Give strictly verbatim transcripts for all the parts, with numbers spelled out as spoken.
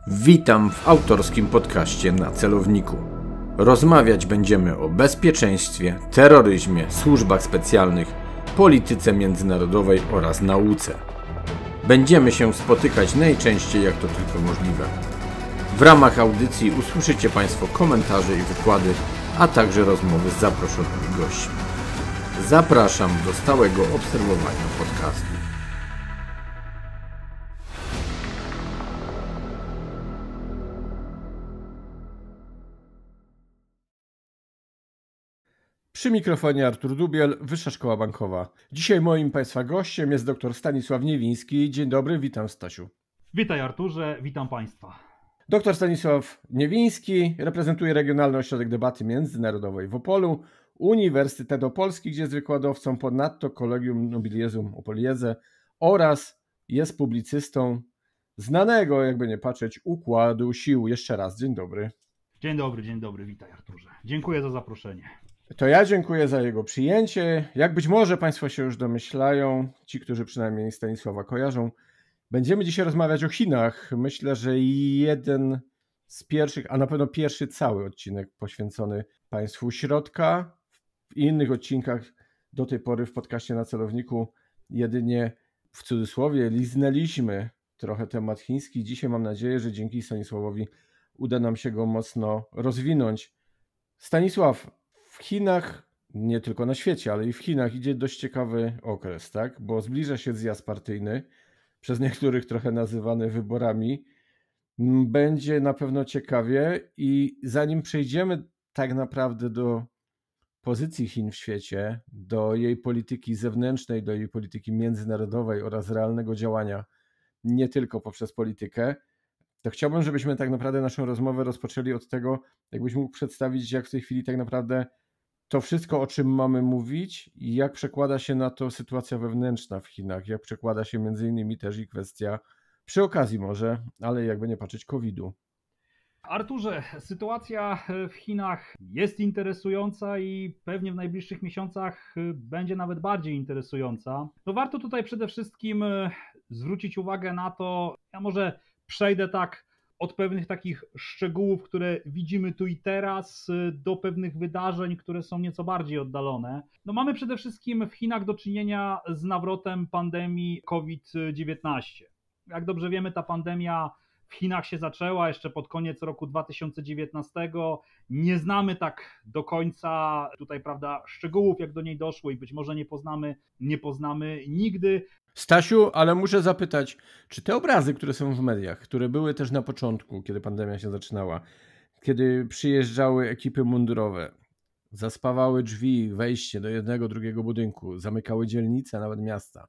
Witam w autorskim podcaście Na Celowniku. Rozmawiać będziemy o bezpieczeństwie, terroryzmie, służbach specjalnych, polityce międzynarodowej oraz nauce. Będziemy się spotykać najczęściej jak to tylko możliwe. W ramach audycji usłyszycie Państwo komentarze i wykłady, a także rozmowy z zaproszonymi gośćmi. Zapraszam do stałego obserwowania podcastu. Przy mikrofonie Artur Dubiel, Wyższa Szkoła Bankowa. Dzisiaj moim Państwa gościem jest dr Stanisław Niewiński. Dzień dobry, witam Stasiu. Witaj Arturze, witam Państwa. Dr Stanisław Niewiński reprezentuje Regionalny Ośrodek Debaty Międzynarodowej w Opolu, Uniwersytet Opolski, gdzie jest wykładowcą, ponadto Collegium Nobilium Opolieze oraz jest publicystą znanego, jakby nie patrzeć, Układu Sił. Jeszcze raz, dzień dobry. Dzień dobry, dzień dobry, witaj Arturze. Dziękuję za zaproszenie. To ja dziękuję za jego przyjęcie. Jak być może Państwo się już domyślają, ci, którzy przynajmniej Stanisława kojarzą, będziemy dzisiaj rozmawiać o Chinach. Myślę, że jeden z pierwszych, a na pewno pierwszy cały odcinek poświęcony państwu środka. W innych odcinkach do tej pory w podcaście Na Celowniku jedynie w cudzysłowie liznęliśmy trochę temat chiński. Dzisiaj mam nadzieję, że dzięki Stanisławowi uda nam się go mocno rozwinąć. Stanisław, w Chinach, nie tylko na świecie, ale i w Chinach idzie dość ciekawy okres, tak? Bo zbliża się zjazd partyjny, przez niektórych trochę nazywany wyborami. Będzie na pewno ciekawie i zanim przejdziemy tak naprawdę do pozycji Chin w świecie, do jej polityki zewnętrznej, do jej polityki międzynarodowej oraz realnego działania, nie tylko poprzez politykę, to chciałbym, żebyśmy tak naprawdę naszą rozmowę rozpoczęli od tego, jakbyś mógł przedstawić, jak w tej chwili tak naprawdę to wszystko, o czym mamy mówić, i jak przekłada się na to sytuacja wewnętrzna w Chinach, jak przekłada się między innymi też i kwestia, przy okazji może, ale jakby nie patrzeć, kowida. Arturze, sytuacja w Chinach jest interesująca i pewnie w najbliższych miesiącach będzie nawet bardziej interesująca. No warto tutaj przede wszystkim zwrócić uwagę na to, ja może przejdę tak od pewnych takich szczegółów, które widzimy tu i teraz, do pewnych wydarzeń, które są nieco bardziej oddalone. No mamy przede wszystkim w Chinach do czynienia z nawrotem pandemii COVID dziewiętnaście. Jak dobrze wiemy, ta pandemia w Chinach się zaczęła jeszcze pod koniec roku dwa tysiące dziewiętnastego. Nie znamy tak do końca tutaj, prawda, szczegółów, jak do niej doszło i być może nie poznamy, nie poznamy nigdy. Stasiu, ale muszę zapytać, czy te obrazy, które są w mediach, które były też na początku, kiedy pandemia się zaczynała, kiedy przyjeżdżały ekipy mundurowe, zaspawały drzwi, wejście do jednego, drugiego budynku, zamykały dzielnice, nawet miasta,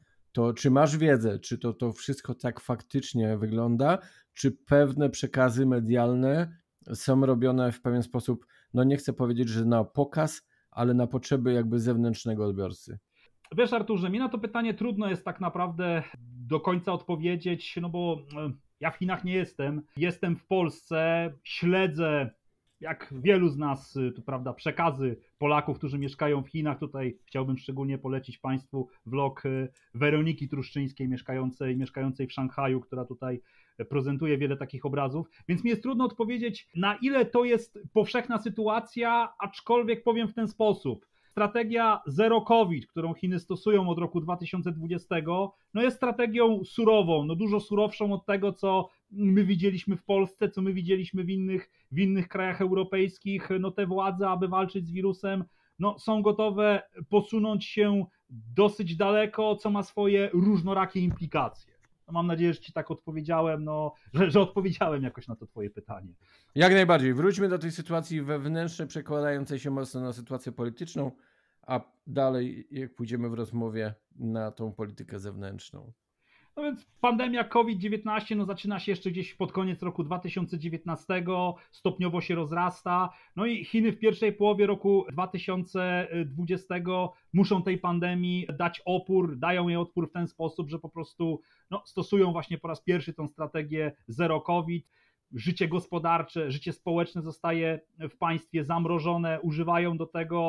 to czy masz wiedzę, czy to, to wszystko tak faktycznie wygląda, czy pewne przekazy medialne są robione w pewien sposób, no nie chcę powiedzieć, że na pokaz, ale na potrzeby jakby zewnętrznego odbiorcy? Wiesz Arturze, mi na to pytanie trudno jest tak naprawdę do końca odpowiedzieć, no bo ja w Chinach nie jestem, jestem w Polsce, śledzę jak wielu z nas, tu prawda, przekazy Polaków, którzy mieszkają w Chinach. Tutaj chciałbym szczególnie polecić Państwu vlog Weroniki Truszczyńskiej mieszkającej, mieszkającej w Szanghaju, która tutaj prezentuje wiele takich obrazów, więc mi jest trudno odpowiedzieć, na ile to jest powszechna sytuacja, aczkolwiek powiem w ten sposób. Strategia Zero COVID, którą Chiny stosują od roku dwa tysiące dwudziestego, no jest strategią surową, no dużo surowszą od tego, co my widzieliśmy w Polsce, co my widzieliśmy w innych, w innych krajach europejskich. No te władze, aby walczyć z wirusem, no są gotowe posunąć się dosyć daleko, co ma swoje różnorakie implikacje. No mam nadzieję, że Ci tak odpowiedziałem, no, że, że odpowiedziałem jakoś na to Twoje pytanie. Jak najbardziej. Wróćmy do tej sytuacji wewnętrznej, przekładającej się mocno na sytuację polityczną, a dalej, jak pójdziemy w rozmowie, na tą politykę zewnętrzną. No więc pandemia COVID dziewiętnaście no zaczyna się jeszcze gdzieś pod koniec roku dwa tysiące dziewiętnastego, stopniowo się rozrasta, no i Chiny w pierwszej połowie roku dwa tysiące dwudziestego muszą tej pandemii dać opór, dają jej opór w ten sposób, że po prostu no, stosują właśnie po raz pierwszy tą strategię Zero COVID. Życie gospodarcze, życie społeczne zostaje w państwie zamrożone, używają do tego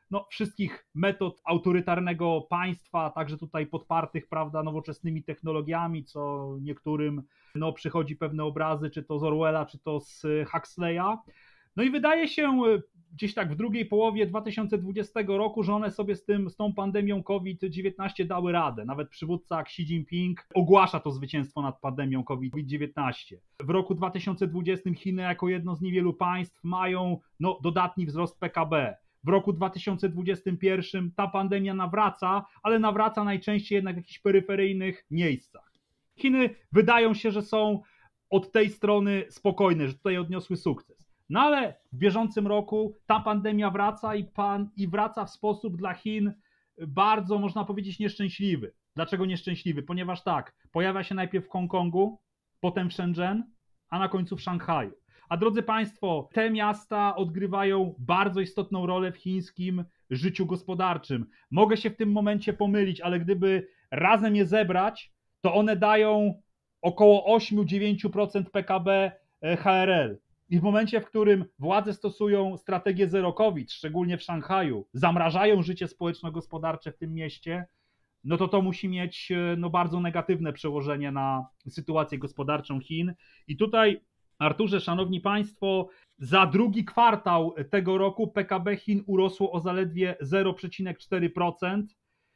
no, wszystkich metod autorytarnego państwa, także tutaj podpartych, prawda, nowoczesnymi technologiami, co niektórym no, przychodzi pewne obrazy, czy to z Orwella, czy to z Huxleya. No i wydaje się gdzieś tak w drugiej połowie dwa tysiące dwudziestego roku, że one sobie z, tym, z tą pandemią COVID dziewiętnaście dały radę. Nawet przywódca Xi Jinping ogłasza to zwycięstwo nad pandemią COVID dziewiętnaście. W roku dwa tysiące dwudziestym Chiny jako jedno z niewielu państw mają no, dodatni wzrost P K B. W roku dwa tysiące dwudziestym pierwszym ta pandemia nawraca, ale nawraca najczęściej jednak w jakichś peryferyjnych miejscach. Chiny wydają się, że są od tej strony spokojne, że tutaj odniosły sukces. No ale w bieżącym roku ta pandemia wraca i, pan, i wraca w sposób dla Chin bardzo, można powiedzieć, nieszczęśliwy. Dlaczego nieszczęśliwy? Ponieważ tak, pojawia się najpierw w Hongkongu, potem w Shenzhen, a na końcu w Szanghaju. A drodzy Państwo, te miasta odgrywają bardzo istotną rolę w chińskim życiu gospodarczym. Mogę się w tym momencie pomylić, ale gdyby razem je zebrać, to one dają około osiem do dziewięciu procent P K B H R L. I w momencie, w którym władze stosują strategię zero COVID, szczególnie w Szanghaju, zamrażają życie społeczno-gospodarcze w tym mieście, no to to musi mieć no, bardzo negatywne przełożenie na sytuację gospodarczą Chin. I tutaj, Arturze, szanowni Państwo, za drugi kwartał tego roku P K B Chin urosło o zaledwie zero przecinek cztery procent.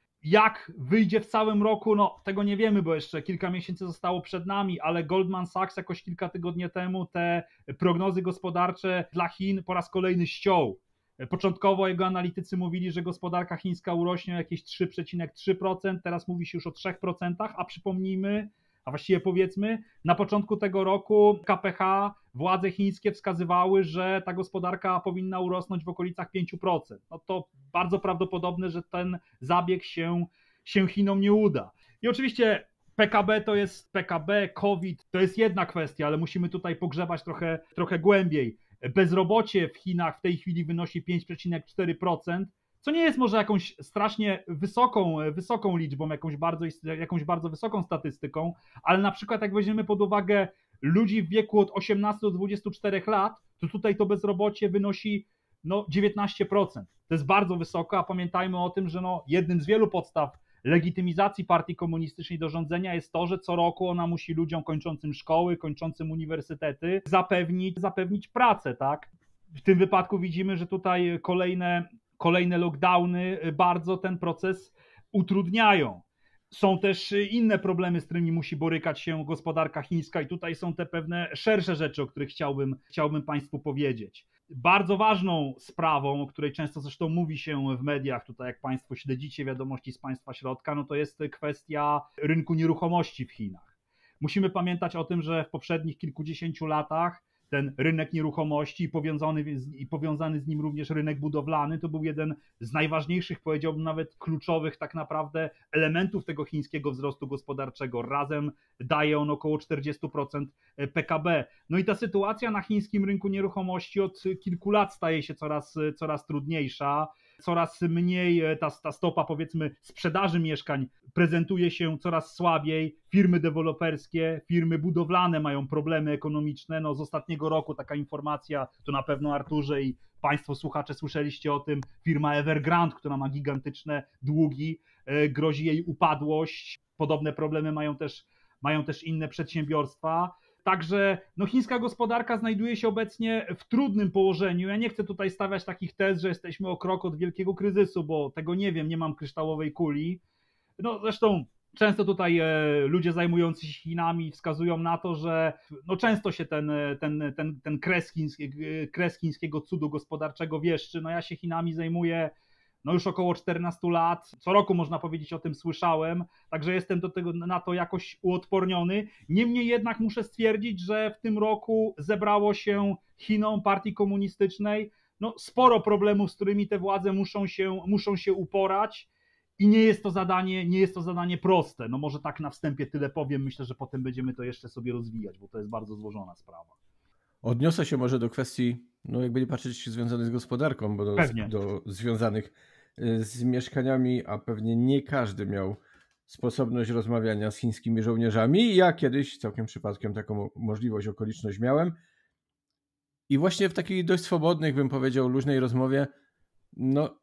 Jak wyjdzie w całym roku, no tego nie wiemy, bo jeszcze kilka miesięcy zostało przed nami, ale Goldman Sachs jakoś kilka tygodni temu te prognozy gospodarcze dla Chin po raz kolejny ściął. Początkowo jego analitycy mówili, że gospodarka chińska urośnie o jakieś trzy przecinek trzy procent, teraz mówi się już o trzy procent, a przypomnijmy, a właściwie powiedzmy, na początku tego roku K P H, władze chińskie wskazywały, że ta gospodarka powinna urosnąć w okolicach pięć procent. No to bardzo prawdopodobne, że ten zabieg się, się Chinom nie uda. I oczywiście P K B to jest P K B, COVID to jest jedna kwestia, ale musimy tutaj pogrzebać trochę, trochę głębiej. Bezrobocie w Chinach w tej chwili wynosi pięć przecinek cztery procent, co nie jest może jakąś strasznie wysoką, wysoką liczbą, jakąś bardzo, jakąś bardzo wysoką statystyką, ale na przykład jak weźmiemy pod uwagę ludzi w wieku od osiemnastu do dwudziestu czterech lat, to tutaj to bezrobocie wynosi no, dziewiętnaście procent. To jest bardzo wysoko, a pamiętajmy o tym, że no, jednym z wielu podstaw legitymizacji partii komunistycznej do rządzenia jest to, że co roku ona musi ludziom kończącym szkoły, kończącym uniwersytety zapewnić, zapewnić pracę, tak? W tym wypadku widzimy, że tutaj kolejne Kolejne lockdowny bardzo ten proces utrudniają. Są też inne problemy, z którymi musi borykać się gospodarka chińska i tutaj są te pewne szersze rzeczy, o których chciałbym, chciałbym Państwu powiedzieć. Bardzo ważną sprawą, o której często zresztą mówi się w mediach, tutaj jak Państwo śledzicie wiadomości z Państwa środka, no to jest kwestia rynku nieruchomości w Chinach. Musimy pamiętać o tym, że w poprzednich kilkudziesięciu latach ten rynek nieruchomości i powiązany, i powiązany z nim również rynek budowlany to był jeden z najważniejszych, powiedziałbym nawet kluczowych tak naprawdę elementów tego chińskiego wzrostu gospodarczego. Razem daje on około czterdzieści procent P K B. No i ta sytuacja na chińskim rynku nieruchomości od kilku lat staje się coraz, coraz trudniejsza. Coraz mniej ta, ta stopa, powiedzmy, sprzedaży mieszkań prezentuje się coraz słabiej. Firmy deweloperskie, firmy budowlane mają problemy ekonomiczne. No, z ostatniego roku taka informacja, to na pewno Arturze i Państwo słuchacze słyszeliście o tym, firma Evergrande, która ma gigantyczne długi, grozi jej upadłość. Podobne problemy mają też, mają też inne przedsiębiorstwa. Także no, chińska gospodarka znajduje się obecnie w trudnym położeniu. Ja nie chcę tutaj stawiać takich tez, że jesteśmy o krok od wielkiego kryzysu, bo tego nie wiem, nie mam kryształowej kuli. No zresztą często tutaj e, ludzie zajmujący się Chinami wskazują na to, że no, często się ten, ten, ten, ten kres, chiński, kres chińskiego cudu gospodarczego wieszczy. No ja się Chinami zajmuję no już około czternastu lat, co roku można powiedzieć o tym słyszałem, także jestem do tego, na to jakoś uodporniony. Niemniej jednak muszę stwierdzić, że w tym roku zebrało się Chinom, partii komunistycznej, no sporo problemów, z którymi te władze muszą się, muszą się uporać i nie jest to zadanie, nie jest to zadanie proste. No może tak na wstępie tyle powiem, myślę, że potem będziemy to jeszcze sobie rozwijać, bo to jest bardzo złożona sprawa. Odniosę się może do kwestii, no jakby nie patrzeć, związanych z gospodarką, bo do, do związanych z mieszkaniami, a pewnie nie każdy miał sposobność rozmawiania z chińskimi żołnierzami. Ja kiedyś całkiem przypadkiem taką możliwość, okoliczność miałem. I właśnie w takiej dość swobodnej, bym powiedział, luźnej rozmowie, no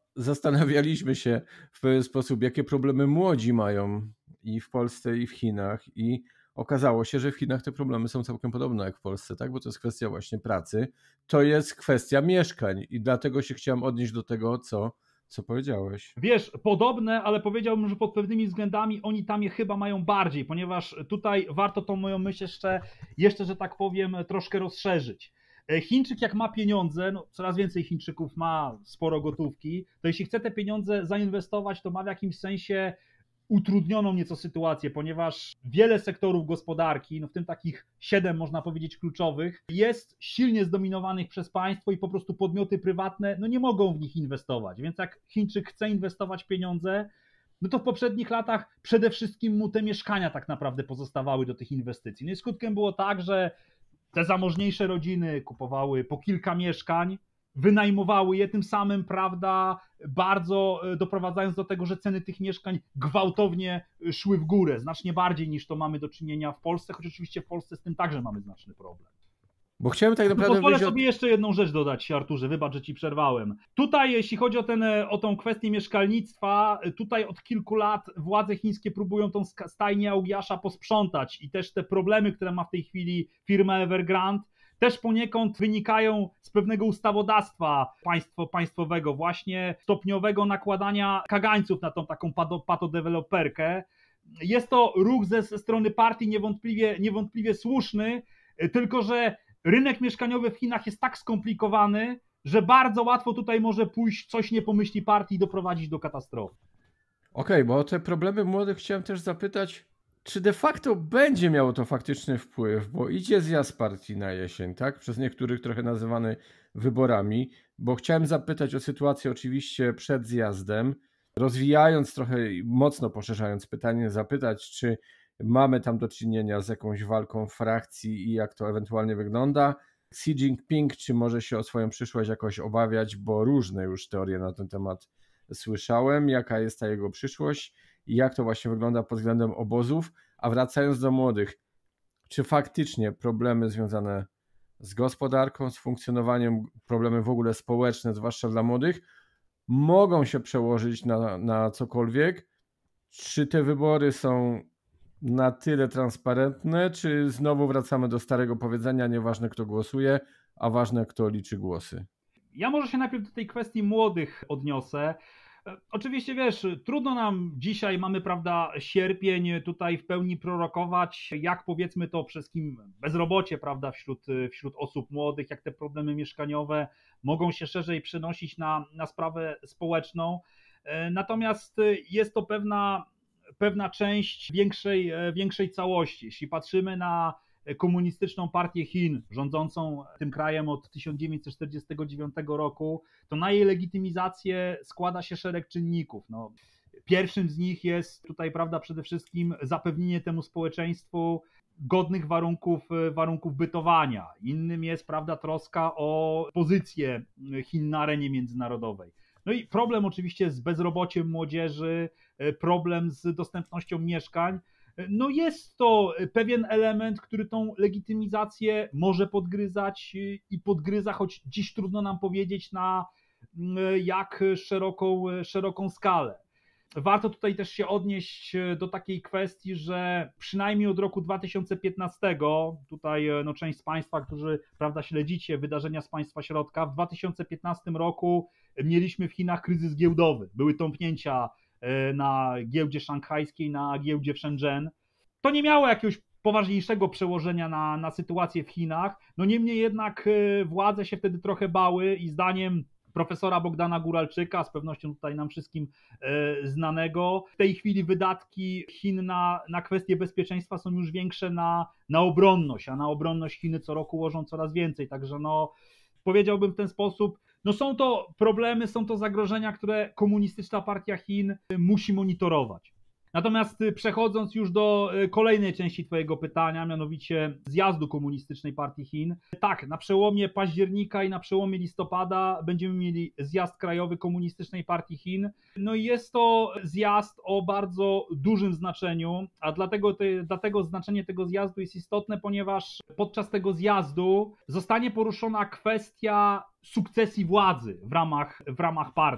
zastanawialiśmy się w pewien sposób, jakie problemy młodzi mają i w Polsce, i w Chinach, i okazało się, że w Chinach te problemy są całkiem podobne jak w Polsce, tak? Bo to jest kwestia właśnie pracy, to jest kwestia mieszkań i dlatego się chciałem odnieść do tego, co, co powiedziałeś. Wiesz, podobne, ale powiedziałbym, że pod pewnymi względami oni tam je chyba mają bardziej, ponieważ tutaj warto tą moją myśl jeszcze, jeszcze że tak powiem, troszkę rozszerzyć. Chińczyk jak ma pieniądze, no coraz więcej Chińczyków ma sporo gotówki, to jeśli chce te pieniądze zainwestować, to ma w jakimś sensie utrudnioną nieco sytuację, ponieważ wiele sektorów gospodarki, no w tym takich siedem można powiedzieć kluczowych, jest silnie zdominowanych przez państwo i po prostu podmioty prywatne no nie mogą w nich inwestować. Więc jak Chińczyk chce inwestować pieniądze, no to w poprzednich latach przede wszystkim mu te mieszkania tak naprawdę pozostawały do tych inwestycji. No i skutkiem było tak, że te zamożniejsze rodziny kupowały po kilka mieszkań, wynajmowały je, tym samym, prawda, bardzo doprowadzając do tego, że ceny tych mieszkań gwałtownie szły w górę, znacznie bardziej niż to mamy do czynienia w Polsce, choć oczywiście w Polsce z tym także mamy znaczny problem. Bo chciałem tak naprawdę... No, pozwolę sobie od... jeszcze jedną rzecz dodać, Arturze, wybacz, że ci przerwałem. Tutaj, jeśli chodzi o, ten, o tą kwestię mieszkalnictwa, tutaj od kilku lat władze chińskie próbują tą stajnię Augiasza posprzątać i też te problemy, które ma w tej chwili firma Evergrande, też poniekąd wynikają z pewnego ustawodawstwa państwo, państwowego, właśnie stopniowego nakładania kagańców na tą taką patodeweloperkę. Jest to ruch ze, ze strony partii niewątpliwie, niewątpliwie słuszny, tylko że rynek mieszkaniowy w Chinach jest tak skomplikowany, że bardzo łatwo tutaj może pójść coś nie pomyśli partii i doprowadzić do katastrofy. Okej, okay, bo o te problemy młodych chciałem też zapytać, czy de facto będzie miało to faktyczny wpływ, bo idzie zjazd partii na jesień, tak? Przez niektórych trochę nazywany wyborami, bo chciałem zapytać o sytuację oczywiście przed zjazdem, rozwijając trochę i mocno poszerzając pytanie, zapytać, czy mamy tam do czynienia z jakąś walką frakcji i jak to ewentualnie wygląda. Xi Jinping, czy może się o swoją przyszłość jakoś obawiać, bo różne już teorie na ten temat słyszałem, jaka jest ta jego przyszłość i jak to właśnie wygląda pod względem obozów. A wracając do młodych, czy faktycznie problemy związane z gospodarką, z funkcjonowaniem, problemy w ogóle społeczne, zwłaszcza dla młodych, mogą się przełożyć na, na cokolwiek? Czy te wybory są na tyle transparentne, czy znowu wracamy do starego powiedzenia, nieważne kto głosuje, a ważne kto liczy głosy? Ja może się najpierw do tej kwestii młodych odniosę. Oczywiście wiesz, trudno nam dzisiaj, mamy prawda sierpień, tutaj w pełni prorokować, jak powiedzmy to przez kim bezrobocie prawda wśród, wśród osób młodych, jak te problemy mieszkaniowe mogą się szerzej przenosić na, na sprawę społeczną. Natomiast jest to pewna pewna część większej, większej całości. Jeśli patrzymy na komunistyczną partię Chin, rządzącą tym krajem od tysiąc dziewięćset czterdziestego dziewiątego roku, to na jej legitymizację składa się szereg czynników. No, pierwszym z nich jest tutaj, prawda, przede wszystkim zapewnienie temu społeczeństwu godnych warunków, warunków bytowania. Innym jest, prawda, troska o pozycję Chin na arenie międzynarodowej. No i problem oczywiście z bezrobociem młodzieży, problem z dostępnością mieszkań. No jest to pewien element, który tą legitymizację może podgryzać i podgryza, choć dziś trudno nam powiedzieć na jak szeroką, szeroką skalę. Warto tutaj też się odnieść do takiej kwestii, że przynajmniej od roku dwa tysiące piętnastego, tutaj no, część z Państwa, którzy prawda, śledzicie wydarzenia z Państwa środka, w dwa tysiące piętnastym roku mieliśmy w Chinach kryzys giełdowy. Były tąpnięcia na giełdzie szanghajskiej, na giełdzie w Shenzhen. To nie miało jakiegoś poważniejszego przełożenia na, na sytuację w Chinach, no niemniej jednak władze się wtedy trochę bały i zdaniem profesora Bogdana Guralczyka, z pewnością tutaj nam wszystkim znanego, w tej chwili wydatki Chin na, na kwestie bezpieczeństwa są już większe na, na obronność, a na obronność Chiny co roku łożą coraz więcej, także no powiedziałbym w ten sposób, no są to problemy, są to zagrożenia, które komunistyczna partia Chin musi monitorować. Natomiast przechodząc już do kolejnej części Twojego pytania, mianowicie zjazdu komunistycznej partii Chin. Tak, na przełomie października i na przełomie listopada będziemy mieli zjazd krajowy komunistycznej partii Chin. No i jest to zjazd o bardzo dużym znaczeniu, a dlatego, te, dlatego znaczenie tego zjazdu jest istotne, ponieważ podczas tego zjazdu zostanie poruszona kwestia sukcesji władzy w ramach, w ramach partii.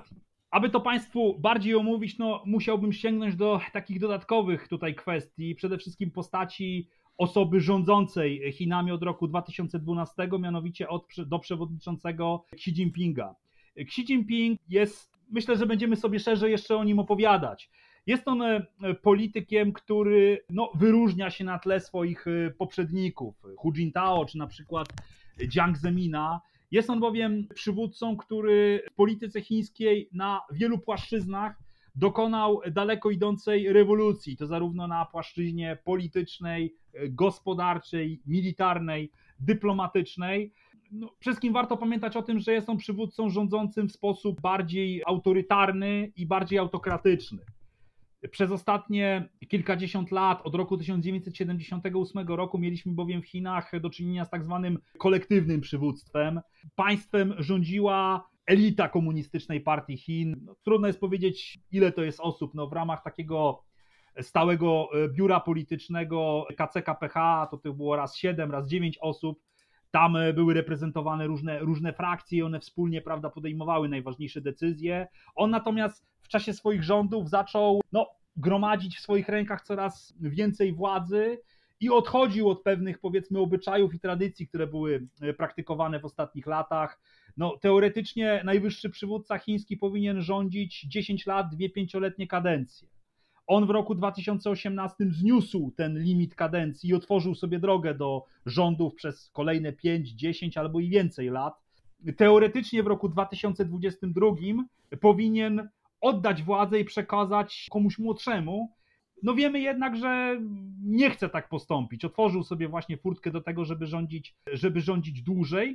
Aby to Państwu bardziej omówić, no musiałbym sięgnąć do takich dodatkowych tutaj kwestii, przede wszystkim postaci osoby rządzącej Chinami od roku dwa tysiące dwunastego, mianowicie od, do przewodniczącego Xi Jinpinga. Xi Jinping jest, myślę, że będziemy sobie szerzej jeszcze o nim opowiadać. Jest on politykiem, który no, wyróżnia się na tle swoich poprzedników, Hu Jintao czy na przykład Jiang Zemina. Jest on bowiem przywódcą, który w polityce chińskiej na wielu płaszczyznach dokonał daleko idącej rewolucji, to zarówno na płaszczyźnie politycznej, gospodarczej, militarnej, dyplomatycznej. No, wszystkim warto pamiętać o tym, że jest on przywódcą rządzącym w sposób bardziej autorytarny i bardziej autokratyczny. Przez ostatnie kilkadziesiąt lat, od roku tysiąc dziewięćset siedemdziesiątego ósmego roku, mieliśmy bowiem w Chinach do czynienia z tak zwanym kolektywnym przywództwem. Państwem rządziła elita komunistycznej partii Chin. No, trudno jest powiedzieć, ile to jest osób. No, w ramach takiego stałego biura politycznego K C K P H to to było raz siedem, raz dziewięć osób. Tam były reprezentowane różne, różne frakcje i one wspólnie, prawda, podejmowały najważniejsze decyzje. On natomiast w czasie swoich rządów zaczął no, gromadzić w swoich rękach coraz więcej władzy i odchodził od pewnych, powiedzmy, obyczajów i tradycji, które były praktykowane w ostatnich latach. No, teoretycznie najwyższy przywódca chiński powinien rządzić dziesięć lat, dwie pięcioletnie kadencje. On w roku dwa tysiące osiemnastym zniósł ten limit kadencji i otworzył sobie drogę do rządów przez kolejne pięć, dziesięć albo i więcej lat. Teoretycznie w roku dwa tysiące dwudziestym drugim powinien oddać władzę i przekazać komuś młodszemu. No wiemy jednak, że nie chce tak postąpić. Otworzył sobie właśnie furtkę do tego, żeby rządzić, żeby rządzić dłużej.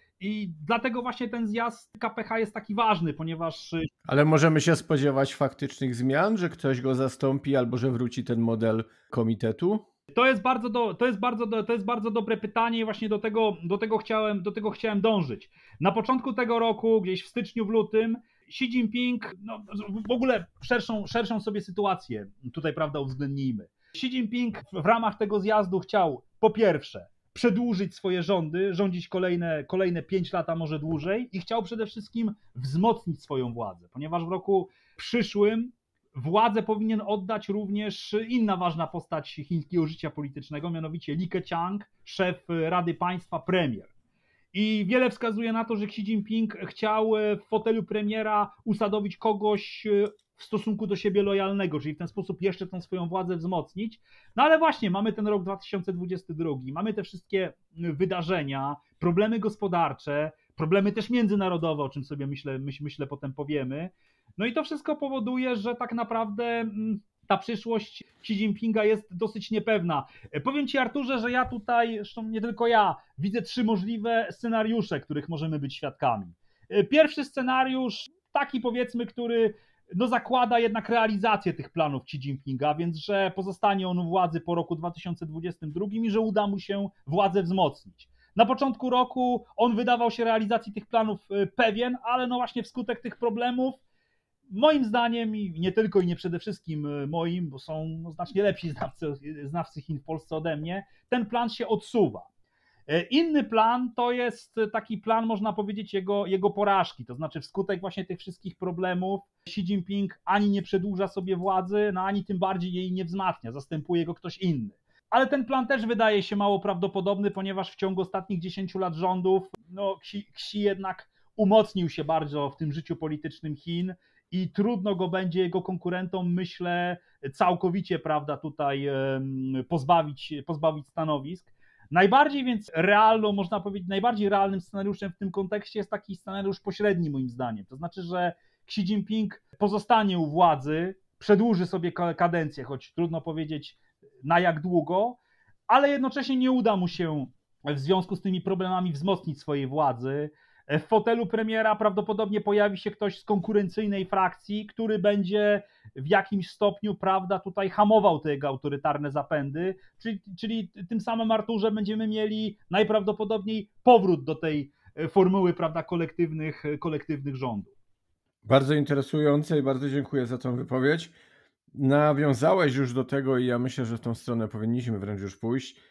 I dlatego właśnie ten zjazd K P H jest taki ważny, ponieważ... Ale możemy się spodziewać faktycznych zmian, że ktoś go zastąpi albo że wróci ten model komitetu? To jest bardzo, do, to jest bardzo, do, to jest bardzo dobre pytanie i właśnie do tego, do, tego chciałem, do tego chciałem dążyć. Na początku tego roku, gdzieś w styczniu, w lutym, Xi Jinping, no w ogóle szerszą, szerszą sobie sytuację tutaj, prawda, uwzględnijmy. Xi Jinping w ramach tego zjazdu chciał po pierwsze przedłużyć swoje rządy, rządzić kolejne, kolejne pięć lat, a może dłużej i chciał przede wszystkim wzmocnić swoją władzę, ponieważ w roku przyszłym władzę powinien oddać również inna ważna postać chińskiego życia politycznego, mianowicie Li Keqiang, szef Rady Państwa, premier. I wiele wskazuje na to, że Xi Jinping chciał w fotelu premiera usadowić kogoś w stosunku do siebie lojalnego, czyli w ten sposób jeszcze tą swoją władzę wzmocnić. No ale właśnie, mamy ten rok dwa tysiące dwudziesty drugi, mamy te wszystkie wydarzenia, problemy gospodarcze, problemy też międzynarodowe, o czym sobie myślę, myśl, myślę potem powiemy. No i to wszystko powoduje, że tak naprawdę ta przyszłość Xi Jinpinga jest dosyć niepewna. Powiem Ci, Arturze, że ja tutaj, zresztą nie tylko ja, widzę trzy możliwe scenariusze, których możemy być świadkami. Pierwszy scenariusz, taki powiedzmy, który no zakłada jednak realizację tych planów Xi Jinpinga, więc że pozostanie on u władzy po roku dwa tysiące dwudziestym drugim i że uda mu się władzę wzmocnić. Na początku roku on wydawał się realizacji tych planów pewien, ale no właśnie wskutek tych problemów, moim zdaniem i nie tylko i nie przede wszystkim moim, bo są no znacznie lepsi znawcy, znawcy Chin w Polsce ode mnie, ten plan się odsuwa. Inny plan to jest taki plan, można powiedzieć, jego, jego porażki, to znaczy wskutek właśnie tych wszystkich problemów Xi Jinping ani nie przedłuża sobie władzy, no ani tym bardziej jej nie wzmacnia, zastępuje go ktoś inny. Ale ten plan też wydaje się mało prawdopodobny, ponieważ w ciągu ostatnich dziesięciu lat rządów no, Xi, Xi jednak umocnił się bardzo w tym życiu politycznym Chin i trudno go będzie jego konkurentom, myślę, całkowicie, prawda, tutaj pozbawić, pozbawić stanowisk. Najbardziej więc realną, można powiedzieć, najbardziej realnym scenariuszem w tym kontekście jest taki scenariusz pośredni moim zdaniem. To znaczy, że Xi Jinping pozostanie u władzy, przedłuży sobie kadencję, choć trudno powiedzieć na jak długo, ale jednocześnie nie uda mu się w związku z tymi problemami wzmocnić swojej władzy. W fotelu premiera prawdopodobnie pojawi się ktoś z konkurencyjnej frakcji, który będzie w jakimś stopniu, prawda, tutaj hamował te jego autorytarne zapędy, czyli, czyli tym samym, Arturze, będziemy mieli najprawdopodobniej powrót do tej formuły, prawda, kolektywnych, kolektywnych rządów. Bardzo interesujące i bardzo dziękuję za tą wypowiedź. Nawiązałeś już do tego i ja myślę, że w tą stronę powinniśmy wręcz już pójść,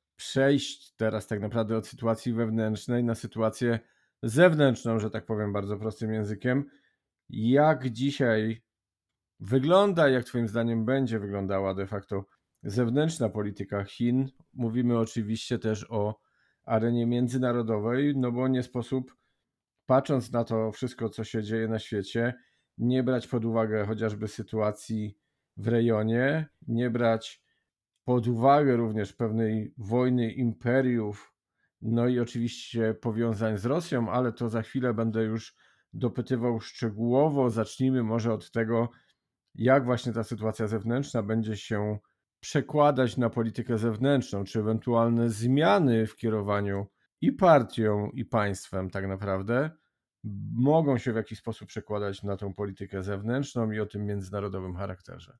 przejść teraz tak naprawdę od sytuacji wewnętrznej na sytuację zewnętrzną, że tak powiem bardzo prostym językiem. Jak dzisiaj wygląda, jak twoim zdaniem będzie wyglądała de facto zewnętrzna polityka Chin? Mówimy oczywiście też o arenie międzynarodowej, no bo nie sposób, patrząc na to wszystko, co się dzieje na świecie, nie brać pod uwagę chociażby sytuacji w rejonie, nie brać pod uwagę również pewnej wojny imperiów, no i oczywiście powiązań z Rosją, ale to za chwilę będę już dopytywał szczegółowo. Zacznijmy może od tego, jak właśnie ta sytuacja zewnętrzna będzie się przekładać na politykę zewnętrzną, czy ewentualne zmiany w kierowaniu i partią, i państwem tak naprawdę mogą się w jakiś sposób przekładać na tą politykę zewnętrzną i o tym międzynarodowym charakterze.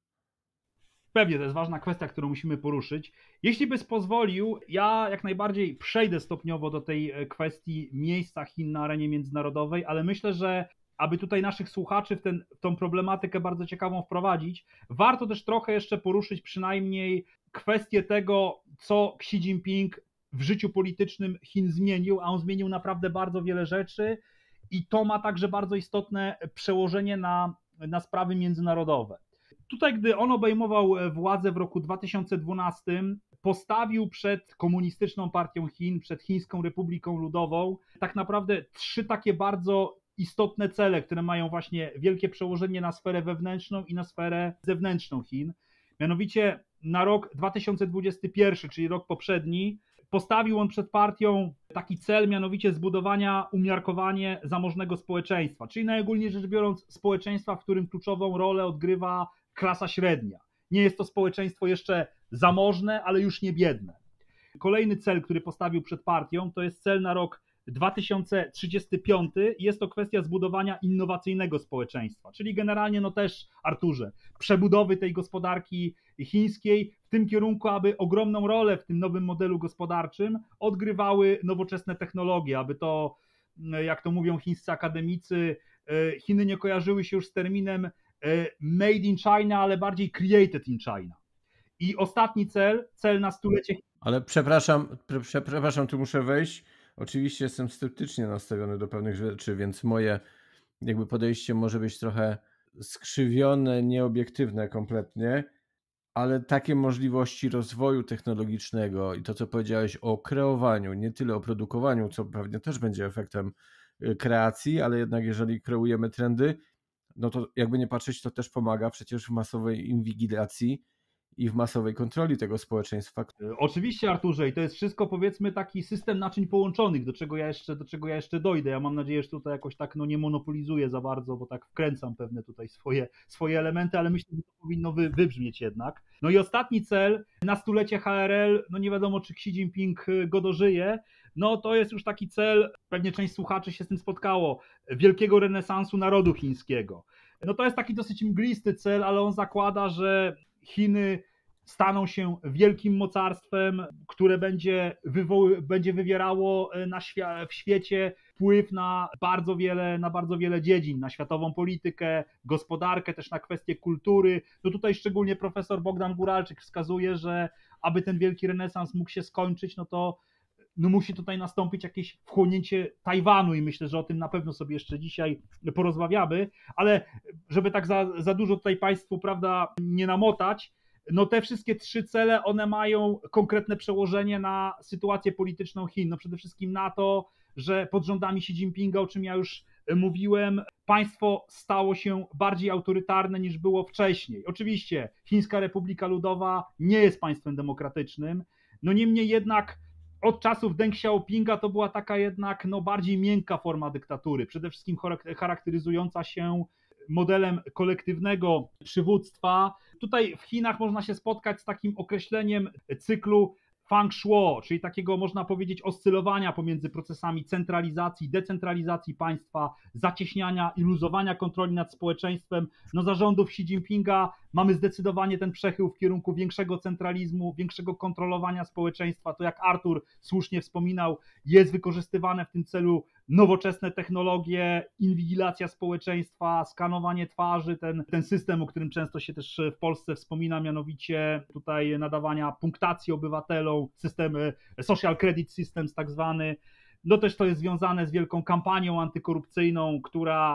Pewnie, to jest ważna kwestia, którą musimy poruszyć. Jeśli byś pozwolił, ja jak najbardziej przejdę stopniowo do tej kwestii miejsca Chin na arenie międzynarodowej, ale myślę, że aby tutaj naszych słuchaczy w, ten, w tą problematykę bardzo ciekawą wprowadzić, warto też trochę jeszcze poruszyć przynajmniej kwestię tego, co Xi Jinping w życiu politycznym Chin zmienił, a on zmienił naprawdę bardzo wiele rzeczy i to ma także bardzo istotne przełożenie na, na sprawy międzynarodowe. Tutaj, gdy on obejmował władzę w roku dwa tysiące dwunastym, postawił przed Komunistyczną Partią Chin, przed Chińską Republiką Ludową tak naprawdę trzy takie bardzo istotne cele, które mają właśnie wielkie przełożenie na sferę wewnętrzną i na sferę zewnętrzną Chin. Mianowicie na rok dwa tysiące dwudziesty pierwszy, czyli rok poprzedni, postawił on przed partią taki cel, mianowicie zbudowania umiarkowanie zamożnego społeczeństwa, czyli najogólniej rzecz biorąc społeczeństwa, w którym kluczową rolę odgrywa klasa średnia. Nie jest to społeczeństwo jeszcze zamożne, ale już nie biedne. Kolejny cel, który postawił przed partią, to jest cel na rok dwa tysiące trzydziesty piąty i jest to kwestia zbudowania innowacyjnego społeczeństwa, czyli generalnie no też, Arturze, przebudowy tej gospodarki chińskiej w tym kierunku, aby ogromną rolę w tym nowym modelu gospodarczym odgrywały nowoczesne technologie, aby to, jak to mówią chińscy akademicy, Chiny nie kojarzyły się już z terminem made in China, ale bardziej created in China. I ostatni cel, cel na stulecie... Ale przepraszam, przepraszam, tu muszę wejść. Oczywiście jestem sceptycznie nastawiony do pewnych rzeczy, więc moje jakby podejście może być trochę skrzywione, nieobiektywne kompletnie, ale takie możliwości rozwoju technologicznego i to, co powiedziałeś o kreowaniu, nie tyle o produkowaniu, co pewnie też będzie efektem kreacji, ale jednak jeżeli kreujemy trendy, no to jakby nie patrzeć, to też pomaga przecież w masowej inwigilacji i w masowej kontroli tego społeczeństwa. Oczywiście, Arturze, i to jest wszystko, powiedzmy, taki system naczyń połączonych, do czego ja jeszcze, do czego ja jeszcze dojdę. Ja mam nadzieję, że tutaj jakoś tak no, nie monopolizuję za bardzo, bo tak wkręcam pewne tutaj swoje, swoje elementy, ale myślę, że to powinno wy, wybrzmieć jednak. No i ostatni cel na stulecie H R L, no nie wiadomo, czy Xi Jinping go dożyje, no to jest już taki cel, pewnie część słuchaczy się z tym spotkało, wielkiego renesansu narodu chińskiego. No to jest taki dosyć mglisty cel, ale on zakłada, że Chiny staną się wielkim mocarstwem, które będzie, wywoły, będzie wywierało na świ- w świecie wpływ na bardzo wiele, na bardzo wiele dziedzin, na światową politykę, gospodarkę, też na kwestie kultury. No tutaj szczególnie profesor Bogdan Guralczyk wskazuje, że aby ten wielki renesans mógł się skończyć, no to no musi tutaj nastąpić jakieś wchłonięcie Tajwanu i myślę, że o tym na pewno sobie jeszcze dzisiaj porozmawiamy, ale żeby tak za, za dużo tutaj Państwu, prawda, nie namotać, no te wszystkie trzy cele, one mają konkretne przełożenie na sytuację polityczną Chin. No przede wszystkim na to, że pod rządami Xi Jinpinga, o czym ja już mówiłem, państwo stało się bardziej autorytarne niż było wcześniej. Oczywiście Chińska Republika Ludowa nie jest państwem demokratycznym, no niemniej jednak od czasów Deng Xiaopinga to była taka jednak no, bardziej miękka forma dyktatury, przede wszystkim charakteryzująca się modelem kolektywnego przywództwa. Tutaj w Chinach można się spotkać z takim określeniem cyklu feng shui, czyli takiego można powiedzieć oscylowania pomiędzy procesami centralizacji, decentralizacji państwa, zacieśniania i luzowania kontroli nad społeczeństwem. No za rządów Xi Jinpinga mamy zdecydowanie ten przechył w kierunku większego centralizmu, większego kontrolowania społeczeństwa. To jak Artur słusznie wspominał, jest wykorzystywane w tym celu nowoczesne technologie, inwigilacja społeczeństwa, skanowanie twarzy, ten, ten system, o którym często się też w Polsce wspomina, mianowicie tutaj nadawania punktacji obywatelom, system social credit systems tak zwany. No też to jest związane z wielką kampanią antykorupcyjną, która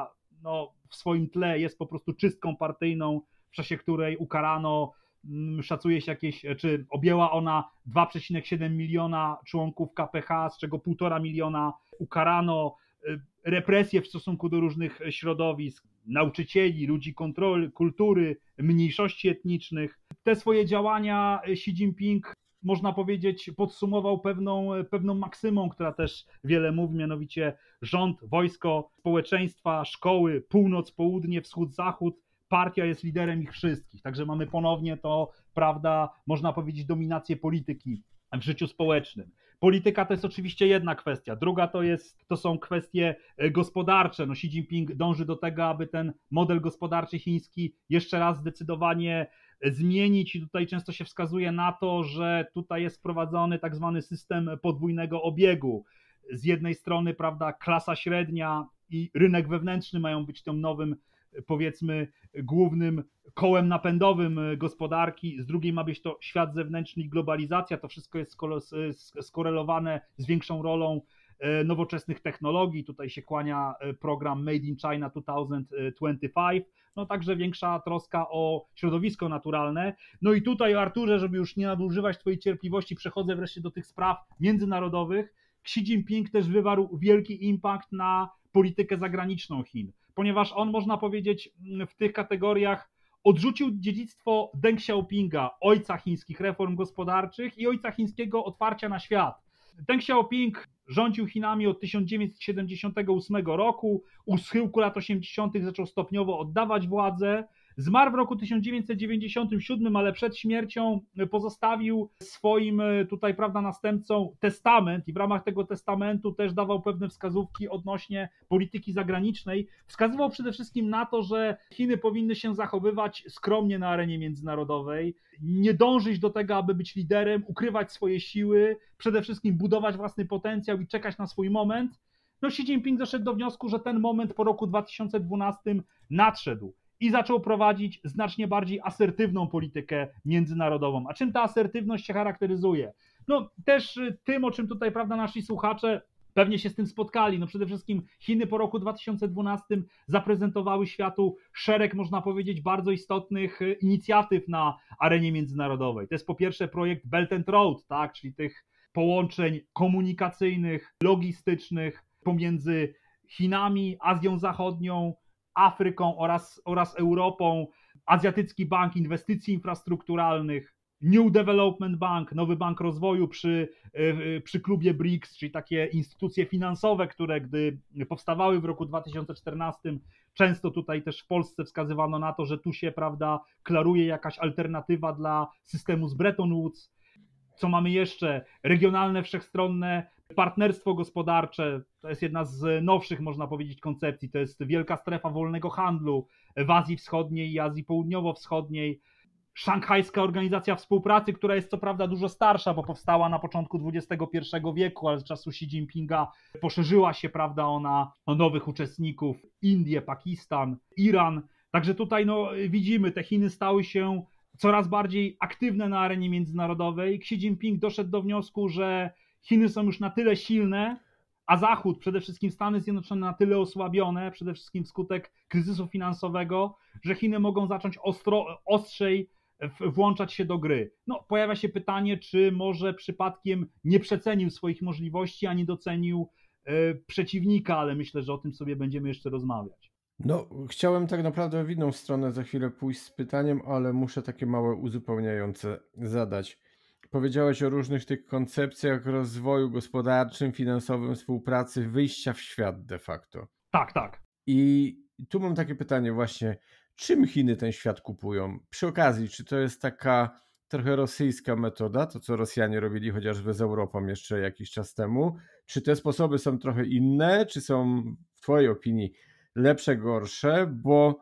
no, w swoim tle jest po prostu czystką partyjną, w czasie której ukarano, szacuje się jakieś, czy objęła ona dwa przecinek siedem miliona członków K P H, z czego półtora miliona ukarano, represje w stosunku do różnych środowisk, nauczycieli, ludzi kontroli, kultury, mniejszości etnicznych. Te swoje działania Xi Jinping, można powiedzieć, podsumował pewną, pewną maksymą, która też wiele mówi, mianowicie rząd, wojsko, społeczeństwa, szkoły, północ, południe, wschód, zachód, partia jest liderem ich wszystkich. Także mamy ponownie to, prawda, można powiedzieć, dominację polityki w życiu społecznym. Polityka to jest oczywiście jedna kwestia, druga to, jest, to są kwestie gospodarcze. No Xi Jinping dąży do tego, aby ten model gospodarczy chiński jeszcze raz zdecydowanie zmienić i tutaj często się wskazuje na to, że tutaj jest wprowadzony tak zwany system podwójnego obiegu. Z jednej strony, prawda, klasa średnia i rynek wewnętrzny mają być tym nowym, powiedzmy, głównym kołem napędowym gospodarki, z drugiej ma być to świat zewnętrzny i globalizacja, to wszystko jest skorelowane z większą rolą nowoczesnych technologii, tutaj się kłania program Made in China dwa tysiące dwudziesty piąty, no także większa troska o środowisko naturalne. No i tutaj, Arturze, żeby już nie nadużywać twojej cierpliwości, przechodzę wreszcie do tych spraw międzynarodowych. Xi Jinping też wywarł wielki impact na politykę zagraniczną Chin, ponieważ on, można powiedzieć, w tych kategoriach odrzucił dziedzictwo Deng Xiaopinga, ojca chińskich reform gospodarczych i ojca chińskiego otwarcia na świat. Deng Xiaoping rządził Chinami od tysiąc dziewięćset siedemdziesiątego ósmego roku, u schyłku lat osiemdziesiątych zaczął stopniowo oddawać władzę. Zmarł w roku tysiąc dziewięćset dziewięćdziesiątym siódmym, ale przed śmiercią pozostawił swoim tutaj, prawda, następcom testament i w ramach tego testamentu też dawał pewne wskazówki odnośnie polityki zagranicznej. Wskazywał przede wszystkim na to, że Chiny powinny się zachowywać skromnie na arenie międzynarodowej, nie dążyć do tego, aby być liderem, ukrywać swoje siły, przede wszystkim budować własny potencjał i czekać na swój moment. No Xi Jinping doszedł do wniosku, że ten moment po roku dwa tysiące dwunastym nadszedł i zaczął prowadzić znacznie bardziej asertywną politykę międzynarodową. A czym ta asertywność się charakteryzuje? No też tym, o czym tutaj, prawda, nasi słuchacze pewnie się z tym spotkali. No przede wszystkim Chiny po roku dwa tysiące dwunastym zaprezentowały światu szereg, można powiedzieć, bardzo istotnych inicjatyw na arenie międzynarodowej. To jest po pierwsze projekt Belt and Road, tak, czyli tych połączeń komunikacyjnych, logistycznych pomiędzy Chinami, Azją Zachodnią, Afryką oraz, oraz Europą, Azjatycki Bank Inwestycji Infrastrukturalnych, New Development Bank, nowy bank rozwoju przy, przy klubie B R I C S, czyli takie instytucje finansowe, które gdy powstawały w roku dwa tysiące czternastym, często tutaj też w Polsce wskazywano na to, że tu się, prawda, klaruje jakaś alternatywa dla systemu z Bretton Woods. Co mamy jeszcze? Regionalne, wszechstronne partnerstwo gospodarcze, to jest jedna z nowszych, można powiedzieć, koncepcji, to jest wielka strefa wolnego handlu w Azji Wschodniej i Azji Południowo-Wschodniej. Szanghajska Organizacja Współpracy, która jest co prawda dużo starsza, bo powstała na początku dwudziestego pierwszego wieku, ale z czasu Xi Jinpinga poszerzyła się, prawda, ona o nowych uczestników, Indię, Pakistan, Iran. Także tutaj no, widzimy, te Chiny stały się coraz bardziej aktywne na arenie międzynarodowej. Xi Jinping doszedł do wniosku, że Chiny są już na tyle silne, a Zachód, przede wszystkim Stany Zjednoczone, na tyle osłabione, przede wszystkim wskutek kryzysu finansowego, że Chiny mogą zacząć ostro, ostrzej włączać się do gry. No, pojawia się pytanie, czy może przypadkiem nie przecenił swoich możliwości, a nie docenił y, przeciwnika, ale myślę, że o tym sobie będziemy jeszcze rozmawiać. No, chciałem tak naprawdę w inną stronę za chwilę pójść z pytaniem, ale muszę takie małe uzupełniające zadać. Powiedziałeś o różnych tych koncepcjach rozwoju gospodarczym, finansowym, współpracy, wyjścia w świat de facto. Tak, tak. I tu mam takie pytanie właśnie, czym Chiny ten świat kupują? Przy okazji, czy to jest taka trochę rosyjska metoda, to co Rosjanie robili chociażby z Europą jeszcze jakiś czas temu? Czy te sposoby są trochę inne? Czy są w twojej opinii lepsze, gorsze? Bo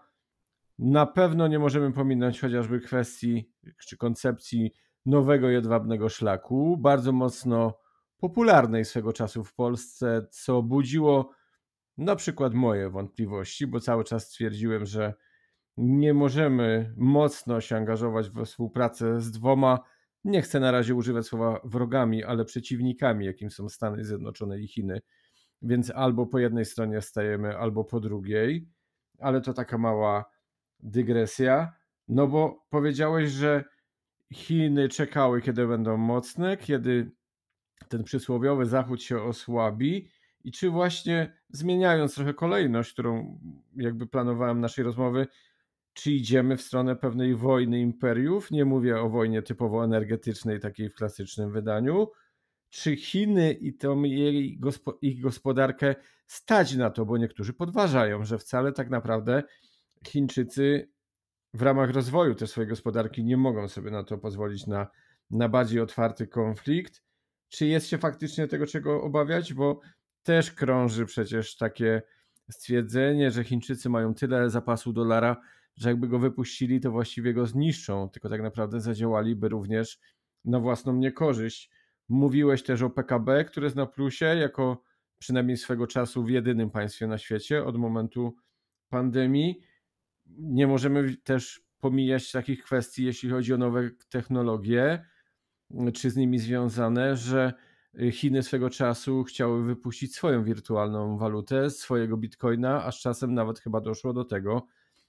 na pewno nie możemy pominąć chociażby kwestii czy koncepcji nowego jedwabnego szlaku, bardzo mocno popularnej swego czasu w Polsce, co budziło na przykład moje wątpliwości, bo cały czas twierdziłem, że nie możemy mocno się angażować we współpracę z dwoma, nie chcę na razie używać słowa wrogami, ale przeciwnikami, jakim są Stany Zjednoczone i Chiny, więc albo po jednej stronie stajemy, albo po drugiej. ale to taka mała dygresja, no bo powiedziałeś, że Chiny czekały, kiedy będą mocne, kiedy ten przysłowiowy Zachód się osłabi i czy właśnie zmieniając trochę kolejność, którą jakby planowałem naszej rozmowy, czy idziemy w stronę pewnej wojny imperiów? Nie mówię o wojnie typowo energetycznej, takiej w klasycznym wydaniu. Czy Chiny i tą jej gospo- ich gospodarkę stać na to, bo niektórzy podważają, że wcale tak naprawdę Chińczycy w ramach rozwoju tej swojej gospodarki nie mogą sobie na to pozwolić, na, na bardziej otwarty konflikt. Czy jest się faktycznie tego, czego obawiać? Bo też krąży przecież takie stwierdzenie, że Chińczycy mają tyle zapasu dolara, że jakby go wypuścili, to właściwie go zniszczą, tylko tak naprawdę zadziałaliby również na własną niekorzyść. Mówiłeś też o P K B, które jest na plusie, jako przynajmniej swego czasu w jedynym państwie na świecie od momentu pandemii. Nie możemy też pomijać takich kwestii, jeśli chodzi o nowe technologie, czy z nimi związane, że Chiny swego czasu chciały wypuścić swoją wirtualną walutę, swojego bitcoina, a z czasem nawet chyba doszło do tego,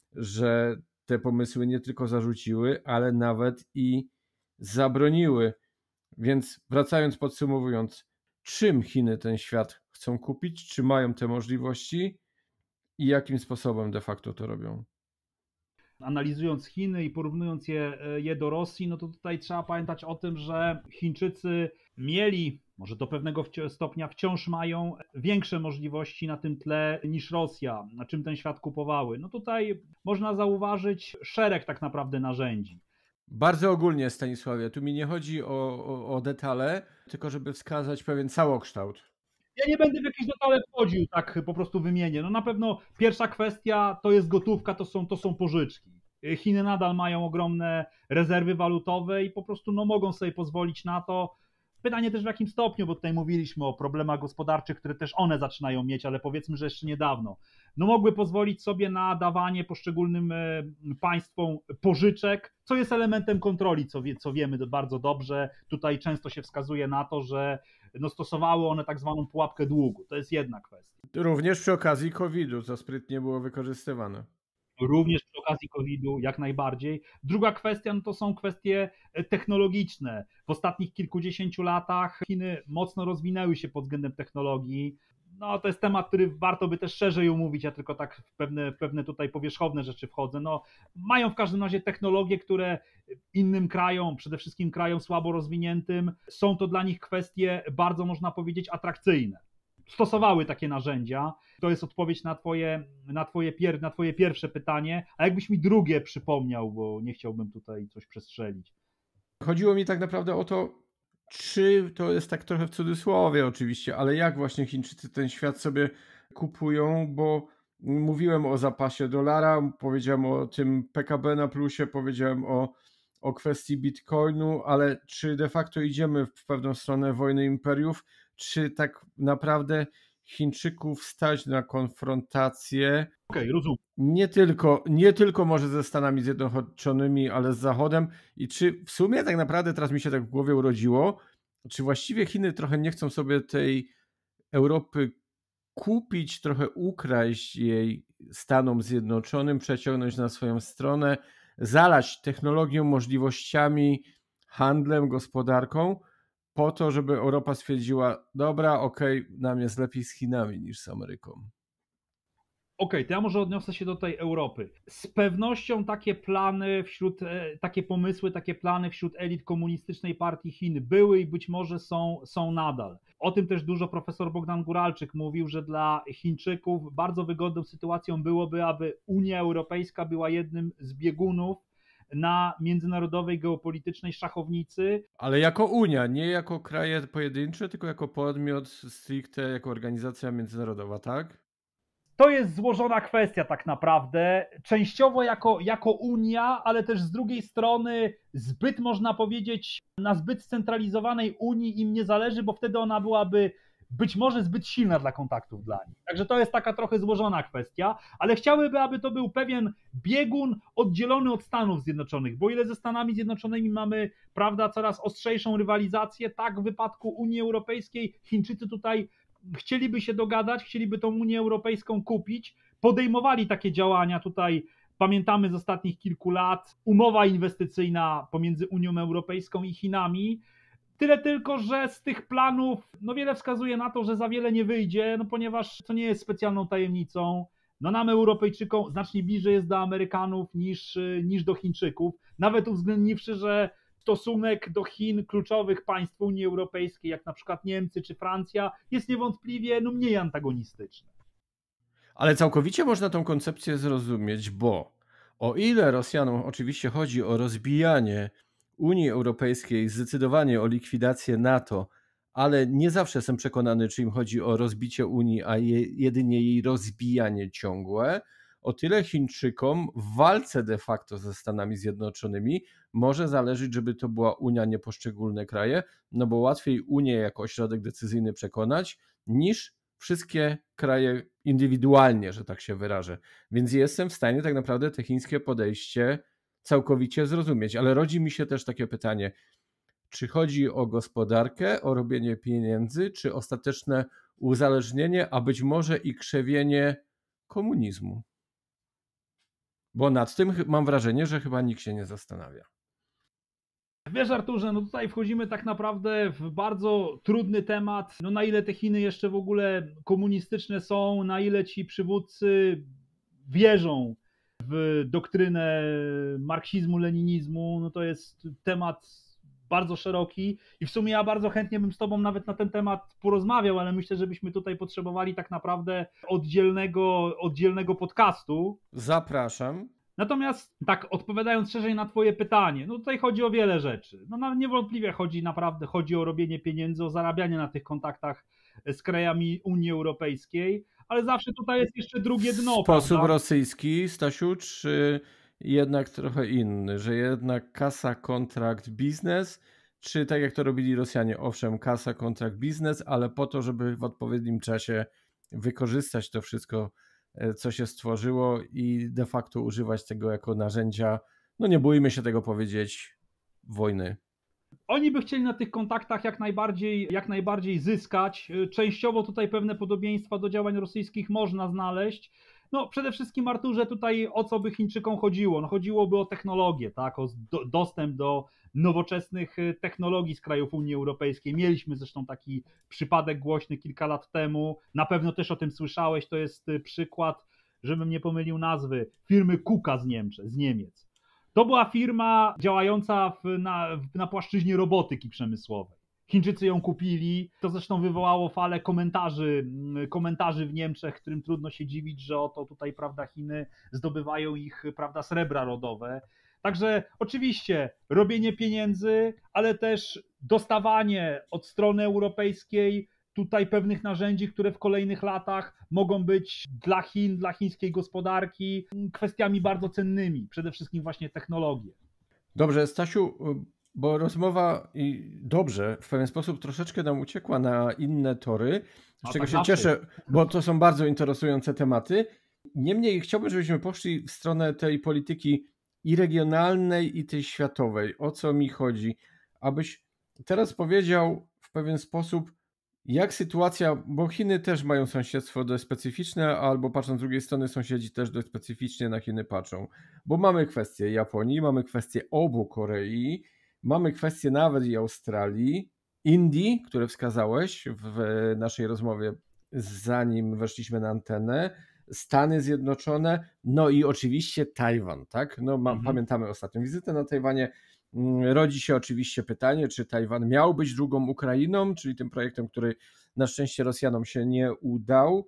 że te pomysły nie tylko zarzuciły, ale nawet i zabroniły. Więc wracając, podsumowując, czym Chiny ten świat chcą kupić, czy mają te możliwości i jakim sposobem de facto to robią? Analizując Chiny i porównując je, je do Rosji, no to tutaj trzeba pamiętać o tym, że Chińczycy mieli, może do pewnego stopnia wciąż mają większe możliwości na tym tle niż Rosja, na czym ten świat kupowały. No tutaj można zauważyć szereg tak naprawdę narzędzi. Bardzo ogólnie, Stanisławie, tu mi nie chodzi o, o, o detale, tylko żeby wskazać pewien całokształt. Ja nie będę w jakieś detale wchodził, tak po prostu wymienię. No na pewno pierwsza kwestia to jest gotówka, to są, to są pożyczki. Chiny nadal mają ogromne rezerwy walutowe i po prostu no, mogą sobie pozwolić na to. Pytanie też w jakim stopniu, bo tutaj mówiliśmy o problemach gospodarczych, które też one zaczynają mieć, ale powiedzmy, że jeszcze niedawno. No mogły pozwolić sobie na dawanie poszczególnym państwom pożyczek, co jest elementem kontroli, co, wie, co wiemy bardzo dobrze. Tutaj często się wskazuje na to, że no stosowały one tak zwaną pułapkę długu. To jest jedna kwestia. Również przy okazji kowida, co sprytnie było wykorzystywane. Również przy okazji kowida, jak najbardziej. Druga kwestia no to są kwestie technologiczne. W ostatnich kilkudziesięciu latach Chiny mocno rozwinęły się pod względem technologii. No to jest temat, który warto by też szerzej omówić, ja tylko tak w pewne, w pewne tutaj powierzchowne rzeczy wchodzę. No, mają w każdym razie technologie, które innym krajom, przede wszystkim krajom słabo rozwiniętym, są to dla nich kwestie bardzo, można powiedzieć, atrakcyjne. Stosowały takie narzędzia. To jest odpowiedź na twoje, na twoje, pier, na twoje pierwsze pytanie, a jakbyś mi drugie przypomniał, bo nie chciałbym tutaj coś przestrzelić. Chodziło mi tak naprawdę o to, czy to jest tak trochę w cudzysłowie oczywiście, ale jak właśnie Chińczycy ten świat sobie kupują, bo mówiłem o zapasie dolara, powiedziałem o tym P K B na plusie, powiedziałem o, o kwestii bitcoinu, ale czy de facto idziemy w pewną stronę wojny imperiów, czy tak naprawdę Chińczyków stać na konfrontację Okej, rozumiem. nie tylko, nie tylko może ze Stanami Zjednoczonymi, ale z Zachodem i czy w sumie tak naprawdę teraz mi się tak w głowie urodziło, czy właściwie Chiny trochę nie chcą sobie tej Europy kupić, trochę ukraść jej Stanom Zjednoczonym, przeciągnąć na swoją stronę, zalać technologią, możliwościami, handlem, gospodarką, po to, żeby Europa stwierdziła, dobra, okej, okay, nam jest lepiej z Chinami niż z Ameryką. Okej, okay, to ja może odniosę się do tej Europy. Z pewnością takie plany wśród, takie pomysły, takie plany wśród elit komunistycznej partii Chin były i być może są, są nadal. O tym też dużo profesor Bogdan Guralczyk mówił, że dla Chińczyków bardzo wygodną sytuacją byłoby, aby Unia Europejska była jednym z biegunów na międzynarodowej geopolitycznej szachownicy. Ale jako Unia, nie jako kraje pojedyncze, tylko jako podmiot stricte, jako organizacja międzynarodowa, tak? To jest złożona kwestia tak naprawdę, częściowo jako, jako Unia, ale też z drugiej strony zbyt, można powiedzieć, na zbyt scentralizowanej Unii im nie zależy, bo wtedy ona byłaby być może zbyt silna dla kontaktów dla nich. Także to jest taka trochę złożona kwestia, ale chciałyby, aby to był pewien biegun oddzielony od Stanów Zjednoczonych, bo ile ze Stanami Zjednoczonymi mamy, prawda, coraz ostrzejszą rywalizację, tak w wypadku Unii Europejskiej Chińczycy tutaj chcieliby się dogadać, chcieliby tą Unię Europejską kupić, podejmowali takie działania. Tutaj pamiętamy z ostatnich kilku lat umowa inwestycyjna pomiędzy Unią Europejską i Chinami. Tyle tylko, że z tych planów no wiele wskazuje na to, że za wiele nie wyjdzie, no ponieważ to nie jest specjalną tajemnicą. No nam Europejczykom znacznie bliżej jest do Amerykanów niż, niż do Chińczyków, nawet uwzględniwszy, że stosunek do Chin kluczowych państw Unii Europejskiej, jak na przykład Niemcy czy Francja, jest niewątpliwie no, mniej antagonistyczny. Ale całkowicie można tą koncepcję zrozumieć, bo o ile Rosjanom oczywiście chodzi o rozbijanie Unii Europejskiej, zdecydowanie o likwidację NATO, ale nie zawsze jestem przekonany, czy im chodzi o rozbicie Unii, a je, jedynie jej rozbijanie ciągłe, o tyle Chińczykom w walce de facto ze Stanami Zjednoczonymi może zależeć, żeby to była Unia, nie poszczególne kraje, no bo łatwiej Unię jako ośrodek decyzyjny przekonać, niż wszystkie kraje indywidualnie, że tak się wyrażę. Więc jestem w stanie tak naprawdę te chińskie podejście całkowicie zrozumieć, ale rodzi mi się też takie pytanie, czy chodzi o gospodarkę, o robienie pieniędzy, czy ostateczne uzależnienie, a być może i krzewienie komunizmu? Bo nad tym mam wrażenie, że chyba nikt się nie zastanawia. Wiesz, Arturze, no tutaj wchodzimy tak naprawdę w bardzo trudny temat, no na ile te Chiny jeszcze w ogóle komunistyczne są, na ile ci przywódcy wierzą w doktrynę marksizmu, leninizmu, no to jest temat bardzo szeroki i w sumie ja bardzo chętnie bym z tobą nawet na ten temat porozmawiał, ale myślę, że byśmy tutaj potrzebowali tak naprawdę oddzielnego, oddzielnego podcastu. Zapraszam. Natomiast tak odpowiadając szerzej na twoje pytanie, no tutaj chodzi o wiele rzeczy. No niewątpliwie chodzi naprawdę chodzi o robienie pieniędzy, o zarabianie na tych kontaktach z krajami Unii Europejskiej, ale zawsze tutaj jest jeszcze drugie dno. W sposób prawda? rosyjski, Stasiu, czy jednak trochę inny, że jednak kasa, kontrakt, biznes, czy tak jak to robili Rosjanie, owszem, kasa, kontrakt, biznes, ale po to, żeby w odpowiednim czasie wykorzystać to wszystko, co się stworzyło i de facto używać tego jako narzędzia, no nie bójmy się tego powiedzieć, wojny. Oni by chcieli na tych kontaktach jak najbardziej, jak najbardziej zyskać. Częściowo tutaj pewne podobieństwa do działań rosyjskich można znaleźć. No przede wszystkim, Arturze, tutaj o co by Chińczykom chodziło? No chodziłoby o technologię, tak? O do, dostęp do nowoczesnych technologii z krajów Unii Europejskiej. Mieliśmy zresztą taki przypadek głośny kilka lat temu. Na pewno też o tym słyszałeś. To jest przykład, żebym nie pomylił nazwy, firmy Kuka z Niemczech, z Niemiec. To była firma działająca w, na, na płaszczyźnie robotyki przemysłowej. Chińczycy ją kupili, to zresztą wywołało falę komentarzy, komentarzy w Niemczech, którym trudno się dziwić, że oto tutaj, prawda, Chiny zdobywają ich, prawda, srebra rodowe. Także oczywiście robienie pieniędzy, ale też dostawanie od strony europejskiej tutaj pewnych narzędzi, które w kolejnych latach mogą być dla Chin, dla chińskiej gospodarki kwestiami bardzo cennymi, przede wszystkim właśnie technologie. Dobrze, Stasiu, bo rozmowa i dobrze, w pewien sposób troszeczkę nam uciekła na inne tory, z A czego tak się zawsze. cieszę, bo to są bardzo interesujące tematy. Niemniej chciałbym, żebyśmy poszli w stronę tej polityki i regionalnej, i tej światowej. O co mi chodzi? Abyś teraz powiedział w pewien sposób, jak sytuacja, bo Chiny też mają sąsiedztwo dość specyficzne, albo patrząc z drugiej strony sąsiedzi też dość specyficznie na Chiny patrzą. Bo mamy kwestię Japonii, mamy kwestię obu Korei, mamy kwestię nawet i Australii, Indii, które wskazałeś w naszej rozmowie, zanim weszliśmy na antenę, Stany Zjednoczone, no i oczywiście Tajwan, tak? No, ma, Mhm. Pamiętamy ostatnią wizytę na Tajwanie. Rodzi się oczywiście pytanie, czy Tajwan miał być drugą Ukrainą, czyli tym projektem, który na szczęście Rosjanom się nie udał.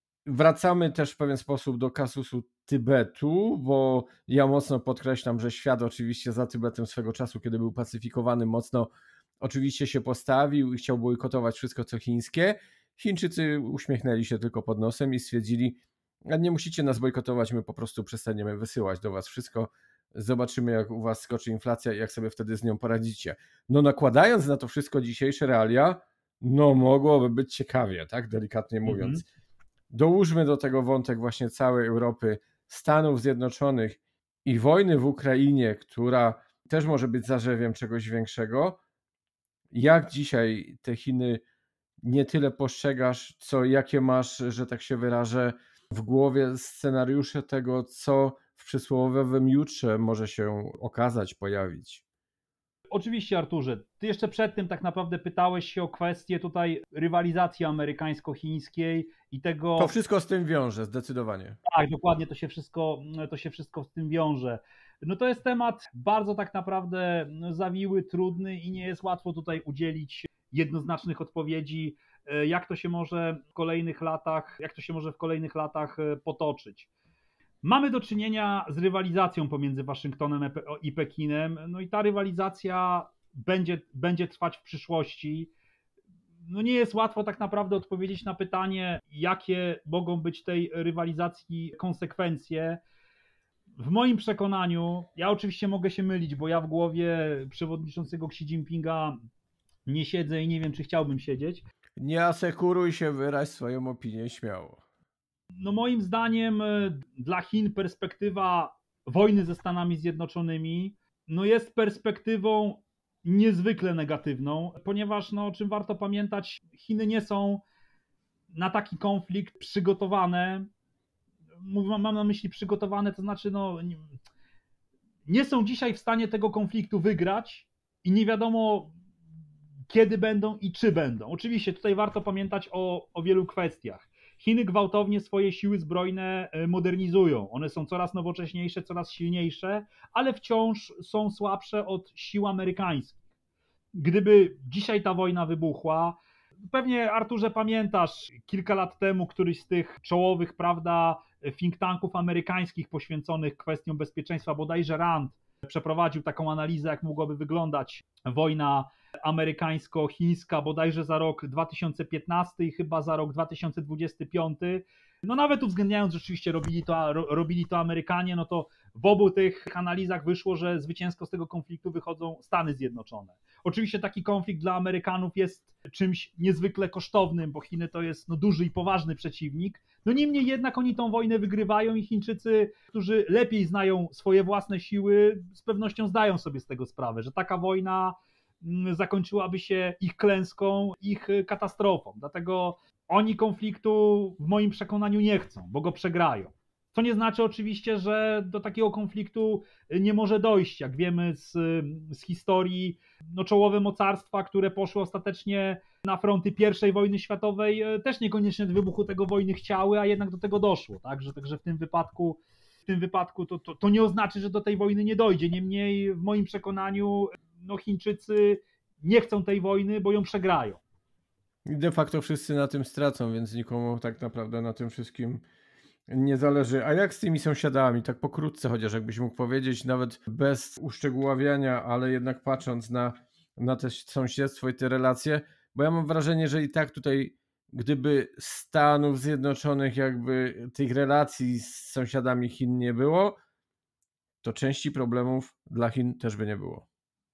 Wracamy też w pewien sposób do kasusu Tybetu, bo ja mocno podkreślam, że świat oczywiście za Tybetem swego czasu, kiedy był pacyfikowany, mocno oczywiście się postawił i chciał bojkotować wszystko co chińskie. Chińczycy uśmiechnęli się tylko pod nosem i stwierdzili, a nie musicie nas bojkotować, my po prostu przestaniemy wysyłać do was wszystko. Zobaczymy, jak u was skoczy inflacja i jak sobie wtedy z nią poradzicie. No nakładając na to wszystko dzisiejsze realia, no mogłoby być ciekawie, tak delikatnie mówiąc. Mhm. Dołóżmy do tego wątek właśnie całej Europy, Stanów Zjednoczonych i wojny w Ukrainie, która też może być zarzewiem czegoś większego. Jak dzisiaj te Chiny nie tyle postrzegasz, co jakie masz, że tak się wyrażę, w głowie scenariusze tego, co w przysłowiowym jutrze może się okazać, pojawić? Oczywiście, Arturze. Ty jeszcze przed tym tak naprawdę pytałeś się o kwestię tutaj rywalizacji amerykańsko-chińskiej i tego... To wszystko z tym wiąże, zdecydowanie. Tak, dokładnie, to się wszystko, to się wszystko z tym wiąże. No to jest temat bardzo tak naprawdę zawiły, trudny i nie jest łatwo tutaj udzielić jednoznacznych odpowiedzi, jak to się może w kolejnych latach, jak to się może w kolejnych latach potoczyć. Mamy do czynienia z rywalizacją pomiędzy Waszyngtonem i Pekinem, no i ta rywalizacja będzie, będzie trwać w przyszłości. No nie jest łatwo tak naprawdę odpowiedzieć na pytanie, jakie mogą być tej rywalizacji konsekwencje. W moim przekonaniu, ja oczywiście mogę się mylić, bo ja w głowie przewodniczącego Xi Jinpinga nie siedzę i nie wiem, czy chciałbym siedzieć. Nie asekuruj się, wyraź swoją opinię śmiało. No moim zdaniem dla Chin perspektywa wojny ze Stanami Zjednoczonymi no jest perspektywą niezwykle negatywną, ponieważ no, o czym warto pamiętać, Chiny nie są na taki konflikt przygotowane. Mam na myśli przygotowane, to znaczy no, nie są dzisiaj w stanie tego konfliktu wygrać i nie wiadomo kiedy będą i czy będą. Oczywiście tutaj warto pamiętać o, o wielu kwestiach. Chiny gwałtownie swoje siły zbrojne modernizują. One są coraz nowocześniejsze, coraz silniejsze, ale wciąż są słabsze od sił amerykańskich. Gdyby dzisiaj ta wojna wybuchła, pewnie Arturze pamiętasz, kilka lat temu któryś z tych czołowych, prawda, think tanków amerykańskich poświęconych kwestiom bezpieczeństwa, bodajże Rand, przeprowadził taką analizę, jak mogłaby wyglądać wojna amerykańsko-chińska, bodajże za rok dwa tysiące piętnasty i chyba za rok dwa tysiące dwudziesty piąty. No nawet uwzględniając, że rzeczywiście robili to, robili to Amerykanie, no to w obu tych analizach wyszło, że zwycięsko z tego konfliktu wychodzą Stany Zjednoczone. Oczywiście taki konflikt dla Amerykanów jest czymś niezwykle kosztownym, bo Chiny to jest no, duży i poważny przeciwnik. No niemniej jednak oni tą wojnę wygrywają i Chińczycy, którzy lepiej znają swoje własne siły, z pewnością zdają sobie z tego sprawę, że taka wojna zakończyłaby się ich klęską, ich katastrofą. Dlatego oni konfliktu w moim przekonaniu nie chcą, bo go przegrają. Co nie znaczy oczywiście, że do takiego konfliktu nie może dojść. Jak wiemy z, z historii, no czołowe mocarstwa, które poszły ostatecznie na fronty pierwszej wojny światowej, też niekoniecznie do wybuchu tego wojny chciały, a jednak do tego doszło. Tak? Także w tym wypadku, w tym wypadku to, to, to nie oznacza, że do tej wojny nie dojdzie. Niemniej w moim przekonaniu no Chińczycy nie chcą tej wojny, bo ją przegrają. I de facto wszyscy na tym stracą, więc nikomu tak naprawdę na tym wszystkim nie zależy. A jak z tymi sąsiadami? Tak pokrótce, chociaż jakbyś mógł powiedzieć, nawet bez uszczegóławiania, ale jednak patrząc na, na te sąsiedztwo i te relacje, bo ja mam wrażenie, że i tak tutaj, gdyby Stanów Zjednoczonych, jakby tych relacji z sąsiadami Chin nie było, to części problemów dla Chin też by nie było.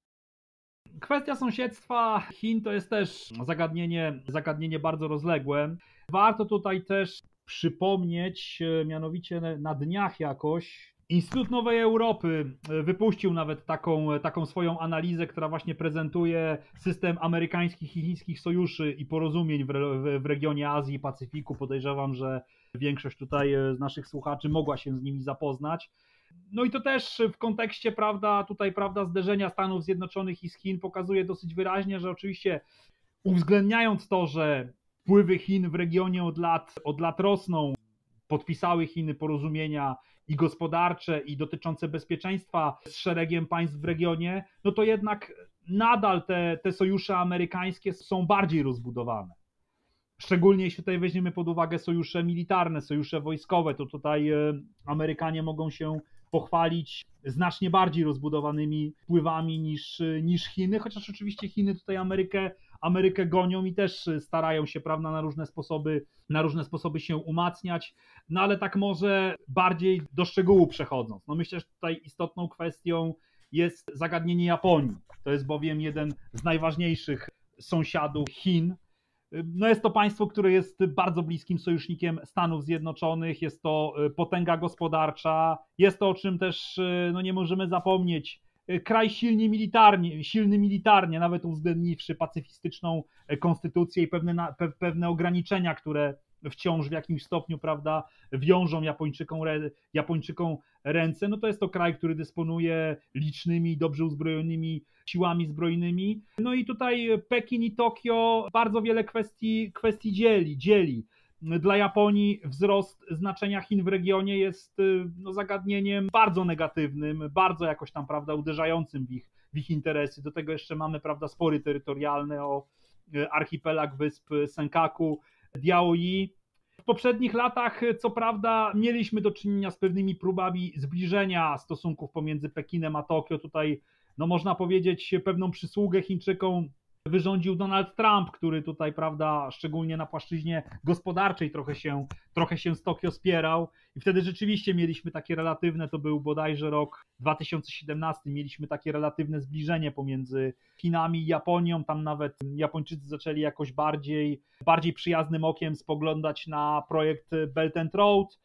Kwestia sąsiedztwa Chin to jest też zagadnienie, zagadnienie bardzo rozległe. Warto tutaj też przypomnieć, mianowicie na dniach jakoś Instytut Nowej Europy wypuścił nawet taką, taką swoją analizę, która właśnie prezentuje system amerykańskich i chińskich sojuszy i porozumień w, w, w regionie Azji i Pacyfiku. Podejrzewam, że większość tutaj z naszych słuchaczy mogła się z nimi zapoznać. No i to też w kontekście, prawda, tutaj, prawda, zderzenia Stanów Zjednoczonych i z Chin pokazuje dosyć wyraźnie, że oczywiście uwzględniając to, że wpływy Chin w regionie od lat, od lat rosną, podpisały Chiny porozumienia i gospodarcze, i dotyczące bezpieczeństwa z szeregiem państw w regionie, no to jednak nadal te, te sojusze amerykańskie są bardziej rozbudowane. Szczególnie jeśli tutaj weźmiemy pod uwagę sojusze militarne, sojusze wojskowe, to tutaj Amerykanie mogą się pochwalić znacznie bardziej rozbudowanymi wpływami niż, niż Chiny, chociaż oczywiście Chiny tutaj Amerykę, Amerykę gonią i też starają się, prawda, na różne sposoby, na różne sposoby się umacniać, no ale tak może bardziej do szczegółu przechodząc. No myślę, że tutaj istotną kwestią jest zagadnienie Japonii. To jest bowiem jeden z najważniejszych sąsiadów Chin. No jest to państwo, które jest bardzo bliskim sojusznikiem Stanów Zjednoczonych, jest to potęga gospodarcza, jest to, o czym też no, nie możemy zapomnieć, kraj silny militarnie, silny militarnie, nawet uwzględniwszy pacyfistyczną konstytucję i pewne, pe, pewne ograniczenia, które wciąż w jakimś stopniu, prawda, wiążą Japończykom, Japończykom ręce, no to jest to kraj, który dysponuje licznymi, dobrze uzbrojonymi siłami zbrojnymi. No i tutaj Pekin i Tokio bardzo wiele kwestii, kwestii dzieli, dzieli. Dla Japonii wzrost znaczenia Chin w regionie jest no, zagadnieniem bardzo negatywnym, bardzo jakoś tam, prawda, uderzającym w ich, w ich interesy. Do tego jeszcze mamy, prawda, spory terytorialne o archipelag wysp Senkaku, Diaoyi. W poprzednich latach, co prawda, mieliśmy do czynienia z pewnymi próbami zbliżenia stosunków pomiędzy Pekinem a Tokio. Tutaj, no można powiedzieć, pewną przysługę Chińczykom wyrządził Donald Trump, który tutaj, prawda, szczególnie na płaszczyźnie gospodarczej trochę się, trochę się z Tokio spierał i wtedy rzeczywiście mieliśmy takie relatywne, to był bodajże rok dwa tysiące siedemnasty, mieliśmy takie relatywne zbliżenie pomiędzy Chinami i Japonią, tam nawet Japończycy zaczęli jakoś bardziej, bardziej przyjaznym okiem spoglądać na projekt Belt and Road.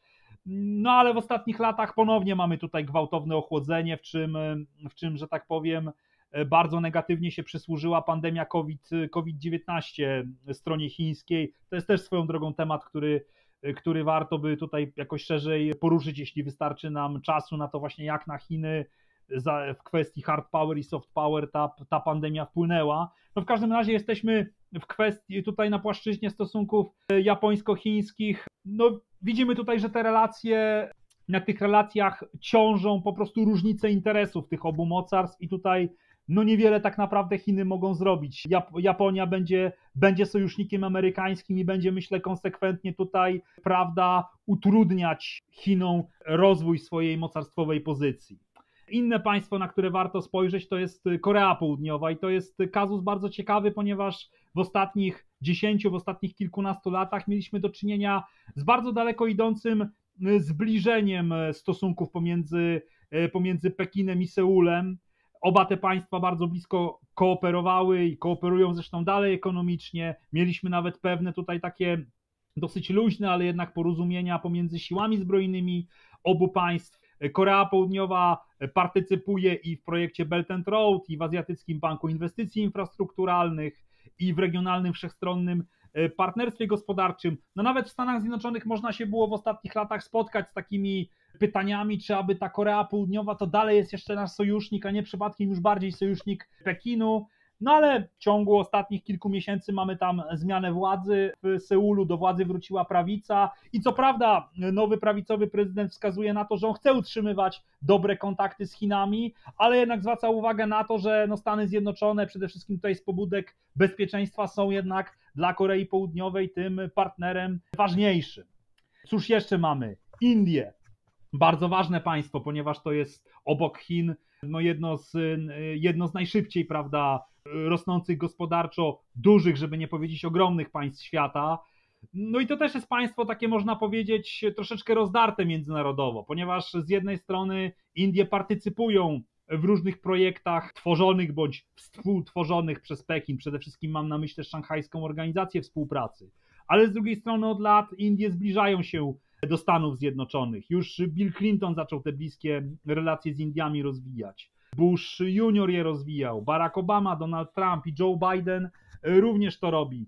No ale w ostatnich latach ponownie mamy tutaj gwałtowne ochłodzenie, w czym, w czym, że tak powiem, bardzo negatywnie się przysłużyła pandemia COVID dziewiętnaście stronie chińskiej. To jest też swoją drogą temat, który, który warto by tutaj jakoś szerzej poruszyć, jeśli wystarczy nam czasu na to właśnie, jak na Chiny za, w kwestii hard power i soft power ta, ta pandemia wpłynęła. No w każdym razie jesteśmy w kwestii tutaj na płaszczyźnie stosunków japońsko-chińskich. No widzimy tutaj, że te relacje, na tych relacjach ciążą po prostu różnice interesów tych obu mocarstw i tutaj no niewiele tak naprawdę Chiny mogą zrobić. Jap- Japonia będzie, będzie sojusznikiem amerykańskim i będzie, myślę, konsekwentnie tutaj, prawda, utrudniać Chinom rozwój swojej mocarstwowej pozycji. Inne państwo, na które warto spojrzeć, to jest Korea Południowa i to jest kazus bardzo ciekawy, ponieważ w ostatnich dziesięciu, w ostatnich kilkunastu latach mieliśmy do czynienia z bardzo daleko idącym zbliżeniem stosunków pomiędzy, pomiędzy Pekinem i Seulem. Oba te państwa bardzo blisko kooperowały i kooperują zresztą dalej ekonomicznie. Mieliśmy nawet pewne tutaj takie dosyć luźne, ale jednak porozumienia pomiędzy siłami zbrojnymi obu państw. Korea Południowa partycypuje i w projekcie Belt and Road, i w Azjatyckim Banku Inwestycji Infrastrukturalnych, i w regionalnym wszechstronnym partnerstwie gospodarczym. No nawet w Stanach Zjednoczonych można się było w ostatnich latach spotkać z takimi pytaniami, czy aby ta Korea Południowa to dalej jest jeszcze nasz sojusznik, a nie przypadkiem już bardziej sojusznik Pekinu. No ale w ciągu ostatnich kilku miesięcy mamy tam zmianę władzy. W Seulu do władzy wróciła prawica i co prawda nowy prawicowy prezydent wskazuje na to, że on chce utrzymywać dobre kontakty z Chinami, ale jednak zwraca uwagę na to, że no Stany Zjednoczone przede wszystkim tutaj z pobudek bezpieczeństwa są jednak dla Korei Południowej tym partnerem ważniejszym. Cóż jeszcze mamy? Indie. Bardzo ważne państwo, ponieważ to jest obok Chin no jedno, z, jedno z najszybciej, prawda, rosnących gospodarczo dużych, żeby nie powiedzieć ogromnych państw świata. No i to też jest państwo takie, można powiedzieć, troszeczkę rozdarte międzynarodowo, ponieważ z jednej strony Indie partycypują w różnych projektach tworzonych bądź współtworzonych przez Pekin, przede wszystkim mam na myśli Szanghajską Organizację Współpracy, ale z drugiej strony od lat Indie zbliżają się do Stanów Zjednoczonych. Już Bill Clinton zaczął te bliskie relacje z Indiami rozwijać. Bush junior je rozwijał, Barack Obama, Donald Trump i Joe Biden również to robi.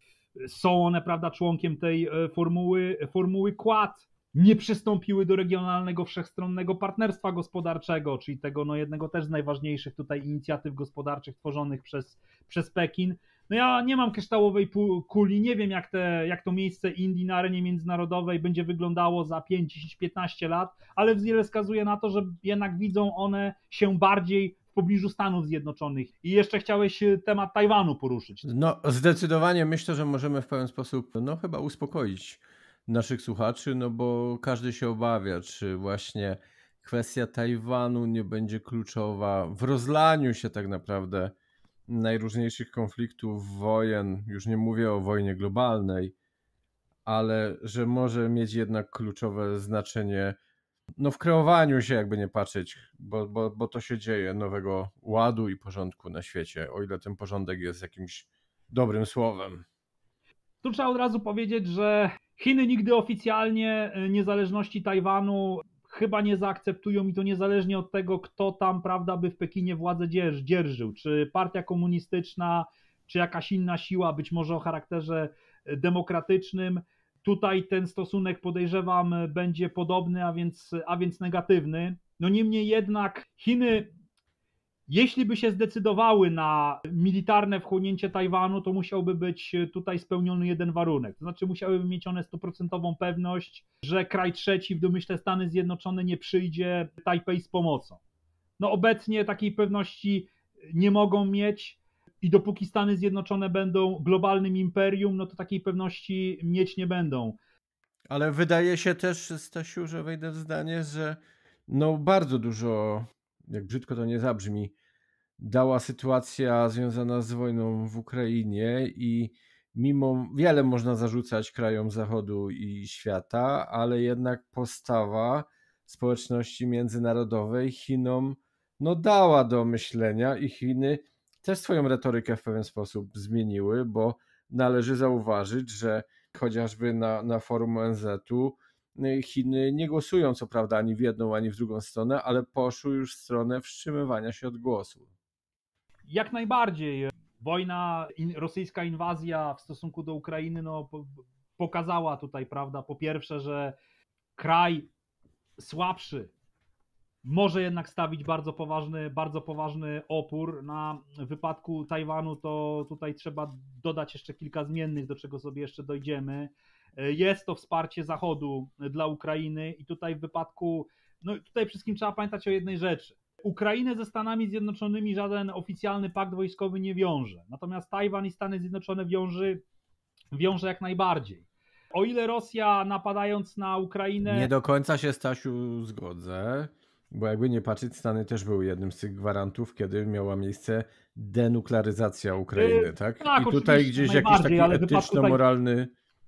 Są one, prawda, członkiem tej formuły, formuły Quad. Nie przystąpiły do regionalnego wszechstronnego partnerstwa gospodarczego, czyli tego no, jednego też z najważniejszych tutaj inicjatyw gospodarczych tworzonych przez, przez Pekin. No ja nie mam kryształowej kuli, nie wiem jak, te, jak to miejsce Indii na arenie międzynarodowej będzie wyglądało za pięć, dziesięć, piętnaście lat, ale wiele wskazuje na to, że jednak widzą one się bardziej w pobliżu Stanów Zjednoczonych. I jeszcze chciałeś temat Tajwanu poruszyć. No zdecydowanie myślę, że możemy w pewien sposób no chyba uspokoić naszych słuchaczy, no bo każdy się obawia, czy właśnie kwestia Tajwanu nie będzie kluczowa w rozlaniu się tak naprawdę najróżniejszych konfliktów, wojen, już nie mówię o wojnie globalnej, ale że może mieć jednak kluczowe znaczenie no w kreowaniu się, jakby nie patrzeć, bo, bo, bo to się dzieje, nowego ładu i porządku na świecie, o ile ten porządek jest jakimś dobrym słowem. Tu trzeba od razu powiedzieć, że Chiny nigdy oficjalnie niezależności Tajwanu chyba nie zaakceptują i to niezależnie od tego, kto tam, prawda, by w Pekinie władzę dzierżył, czy partia komunistyczna, czy jakaś inna siła, być może o charakterze demokratycznym. tutaj ten stosunek, podejrzewam, będzie podobny, a więc, a więc negatywny. No niemniej jednak Chiny, jeśli by się zdecydowały na militarne wchłonięcie Tajwanu, to musiałby być tutaj spełniony jeden warunek. To znaczy musiałyby mieć one stuprocentową pewność, że kraj trzeci, w domyśle Stany Zjednoczone, nie przyjdzie Tajpej z pomocą. No obecnie takiej pewności nie mogą mieć i dopóki Stany Zjednoczone będą globalnym imperium, no to takiej pewności mieć nie będą. Ale wydaje się też, Stasiu, że wejdę w zdanie, że no bardzo dużo, jak brzydko to nie zabrzmi, dała sytuacja związana z wojną w Ukrainie i mimo wiele można zarzucać krajom Zachodu i świata, ale jednak postawa społeczności międzynarodowej Chinom no dała do myślenia i Chiny też swoją retorykę w pewien sposób zmieniły, bo należy zauważyć, że chociażby na, na forum O N Z-u Chiny nie głosują co prawda ani w jedną, ani w drugą stronę, ale poszły już w stronę wstrzymywania się od głosu. Jak najbardziej. Wojna, rosyjska inwazja w stosunku do Ukrainy no, pokazała tutaj, prawda, po pierwsze, że kraj słabszy może jednak stawić bardzo poważny, bardzo poważny opór. Na wypadku Tajwanu to tutaj trzeba dodać jeszcze kilka zmiennych, do czego sobie jeszcze dojdziemy. Jest to wsparcie Zachodu dla Ukrainy i tutaj w wypadku, no tutaj przede wszystkim trzeba pamiętać o jednej rzeczy. Ukrainę ze Stanami Zjednoczonymi żaden oficjalny pakt wojskowy nie wiąże. Natomiast Tajwan i Stany Zjednoczone wiąże, wiąże jak najbardziej. O ile Rosja napadając na Ukrainę... Nie do końca się, Stasiu, zgodzę, bo jakby nie patrzeć, Stany też były jednym z tych gwarantów, kiedy miała miejsce denuklearyzacja Ukrainy, yy, tak? tak? I tutaj gdzieś jakiś taki etyczno-moralny...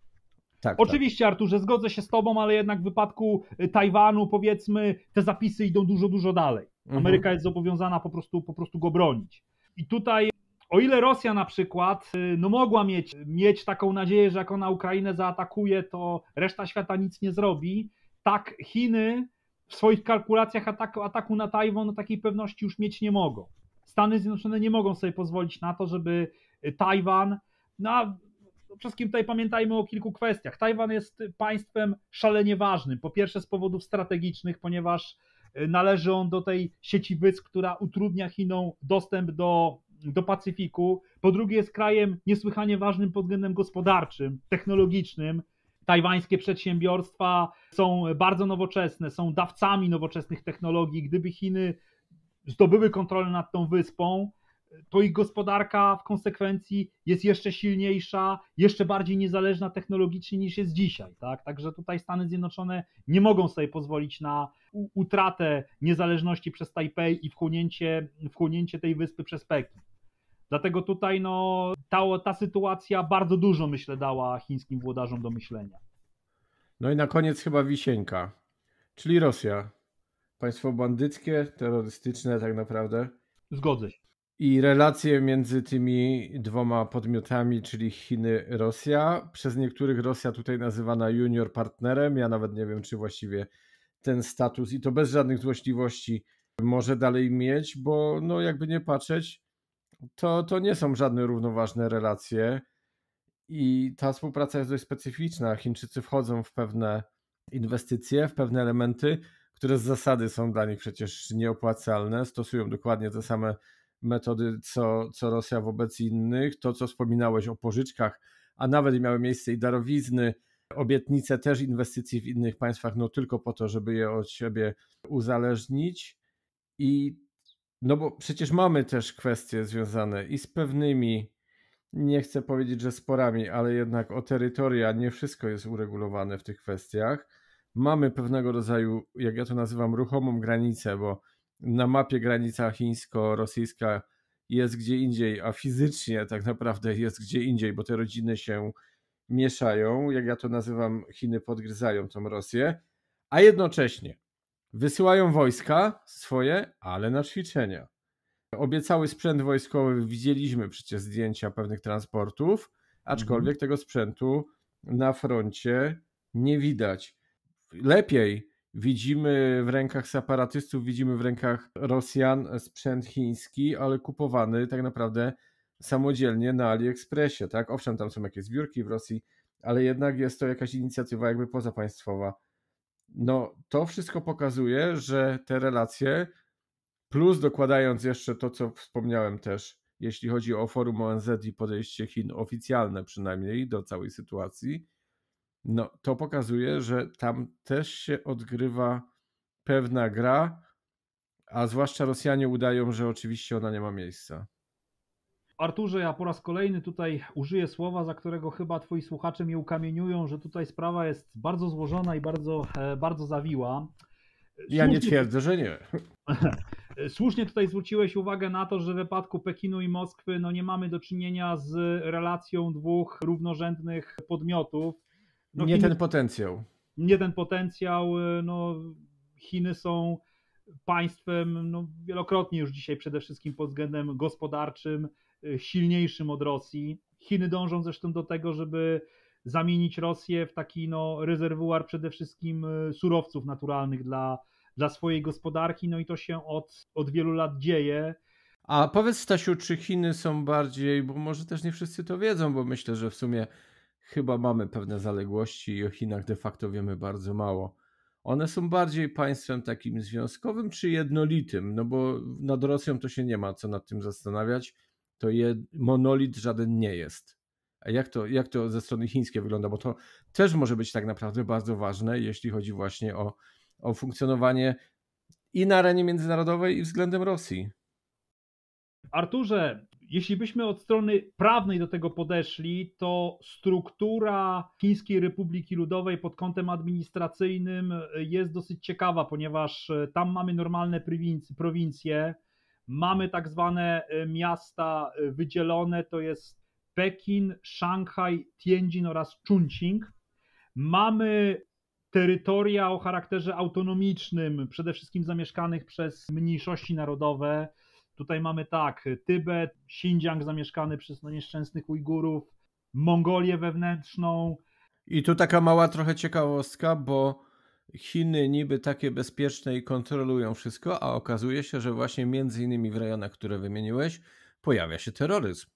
Tak, Oczywiście, tak. Arturze, zgodzę się z tobą, ale jednak w wypadku Tajwanu, powiedzmy, te zapisy idą dużo, dużo dalej. Ameryka mhm. jest zobowiązana po prostu, po prostu go bronić. I tutaj, o ile Rosja na przykład no mogła mieć, mieć taką nadzieję, że jak ona Ukrainę zaatakuje, to reszta świata nic nie zrobi, tak Chiny w swoich kalkulacjach ataku, ataku na Tajwan no takiej pewności już mieć nie mogą. Stany Zjednoczone nie mogą sobie pozwolić na to, żeby Tajwan... No, przede wszystkim tutaj pamiętajmy o kilku kwestiach. Tajwan jest państwem szalenie ważnym. Po pierwsze z powodów strategicznych, ponieważ należy on do tej sieci wysp, która utrudnia Chinom dostęp do, do Pacyfiku. Po drugie jest krajem niesłychanie ważnym pod względem gospodarczym, technologicznym. Tajwańskie przedsiębiorstwa są bardzo nowoczesne, są dawcami nowoczesnych technologii. Gdyby Chiny zdobyły kontrolę nad tą wyspą, to ich gospodarka w konsekwencji jest jeszcze silniejsza, jeszcze bardziej niezależna technologicznie niż jest dzisiaj. Tak? Także tutaj Stany Zjednoczone nie mogą sobie pozwolić na utratę niezależności przez Tajpej i wchłonięcie, wchłonięcie tej wyspy przez Pekin. Dlatego tutaj no, ta, ta sytuacja bardzo dużo, myślę, dała chińskim włodarzom do myślenia. No i na koniec chyba wisienka, czyli Rosja. Państwo bandyckie, terrorystyczne tak naprawdę. Zgodzę się. I relacje między tymi dwoma podmiotami, czyli Chiny, Rosja. Przez niektórych Rosja tutaj nazywana junior partnerem. Ja nawet nie wiem, czy właściwie ten status, i to bez żadnych złośliwości, może dalej mieć, bo no jakby nie patrzeć, to, to nie są żadne równoważne relacje i ta współpraca jest dość specyficzna. Chińczycy wchodzą w pewne inwestycje, w pewne elementy, które z zasady są dla nich przecież nieopłacalne, stosują dokładnie te same metody, co, co Rosja wobec innych. To, co wspominałeś o pożyczkach, a nawet miały miejsce i darowizny, obietnice też inwestycji w innych państwach, no tylko po to, żeby je od siebie uzależnić. I no bo przecież mamy też kwestie związane i z pewnymi, nie chcę powiedzieć, że sporami, ale jednak o terytoria, nie wszystko jest uregulowane w tych kwestiach. Mamy pewnego rodzaju, jak ja to nazywam, ruchomą granicę, bo na mapie granica chińsko-rosyjska jest gdzie indziej, a fizycznie tak naprawdę jest gdzie indziej, bo te rodziny się mieszają, jak ja to nazywam, Chiny podgryzają tą Rosję, a jednocześnie wysyłają wojska swoje, ale na ćwiczenia. Obiecały sprzęt wojskowy, widzieliśmy przecież zdjęcia pewnych transportów, aczkolwiek mhm. tego sprzętu na froncie nie widać. Lepiej widzimy w rękach separatystów, widzimy w rękach Rosjan sprzęt chiński, ale kupowany tak naprawdę samodzielnie na AliExpressie. Tak? Owszem, tam są jakieś zbiórki w Rosji ale jednak jest to jakaś inicjatywa jakby pozapaństwowa. No to wszystko pokazuje, że te relacje, plus dokładając jeszcze to, co wspomniałem też, jeśli chodzi o forum O N Z i podejście Chin oficjalne przynajmniej do całej sytuacji, no to pokazuje, że tam też się odgrywa pewna gra, a zwłaszcza Rosjanie udają, że oczywiście ona nie ma miejsca. Arturze, ja po raz kolejny tutaj użyję słowa, za którego chyba twoi słuchacze mnie ukamieniują, że tutaj sprawa jest bardzo złożona i bardzo, bardzo zawiła. Ja Słusznie... nie twierdzę, że nie. Słusznie tutaj zwróciłeś uwagę na to, że w wypadku Pekinu i Moskwy no nie mamy do czynienia z relacją dwóch równorzędnych podmiotów. No nie Chiny, ten potencjał. Nie ten potencjał. No, Chiny są państwem no, wielokrotnie już dzisiaj przede wszystkim pod względem gospodarczym silniejszym od Rosji. Chiny dążą zresztą do tego, żeby zamienić Rosję w taki no, rezerwuar przede wszystkim surowców naturalnych dla dla swojej gospodarki, no i to się od, od wielu lat dzieje. A powiedz, Stasiu, czy Chiny są bardziej, bo może też nie wszyscy to wiedzą, bo myślę, że w sumie chyba mamy pewne zaległości i o Chinach de facto wiemy bardzo mało. One są bardziej państwem takim związkowym czy jednolitym? No bo nad Rosją to się nie ma co nad tym zastanawiać, to jed... monolit żaden nie jest. A jak to, jak to ze strony chińskiej wygląda? Bo to też może być tak naprawdę bardzo ważne, jeśli chodzi właśnie o o funkcjonowanie i na arenie międzynarodowej, i względem Rosji. Arturze, jeśli byśmy od strony prawnej do tego podeszli, to struktura Chińskiej Republiki Ludowej pod kątem administracyjnym jest dosyć ciekawa, ponieważ tam mamy normalne prowincje, mamy tak zwane miasta wydzielone, to jest Pekin, Szanghaj, Tianjin oraz Chongqing. Mamy terytoria o charakterze autonomicznym, przede wszystkim zamieszkanych przez mniejszości narodowe. Tutaj mamy tak, Tybet, Xinjiang zamieszkany przez no, nieszczęsnych Ujgurów, Mongolię wewnętrzną. I tu taka mała trochę ciekawostka, bo Chiny niby takie bezpieczne i kontrolują wszystko, a okazuje się, że właśnie między innymi w rejonach, które wymieniłeś, pojawia się terroryzm.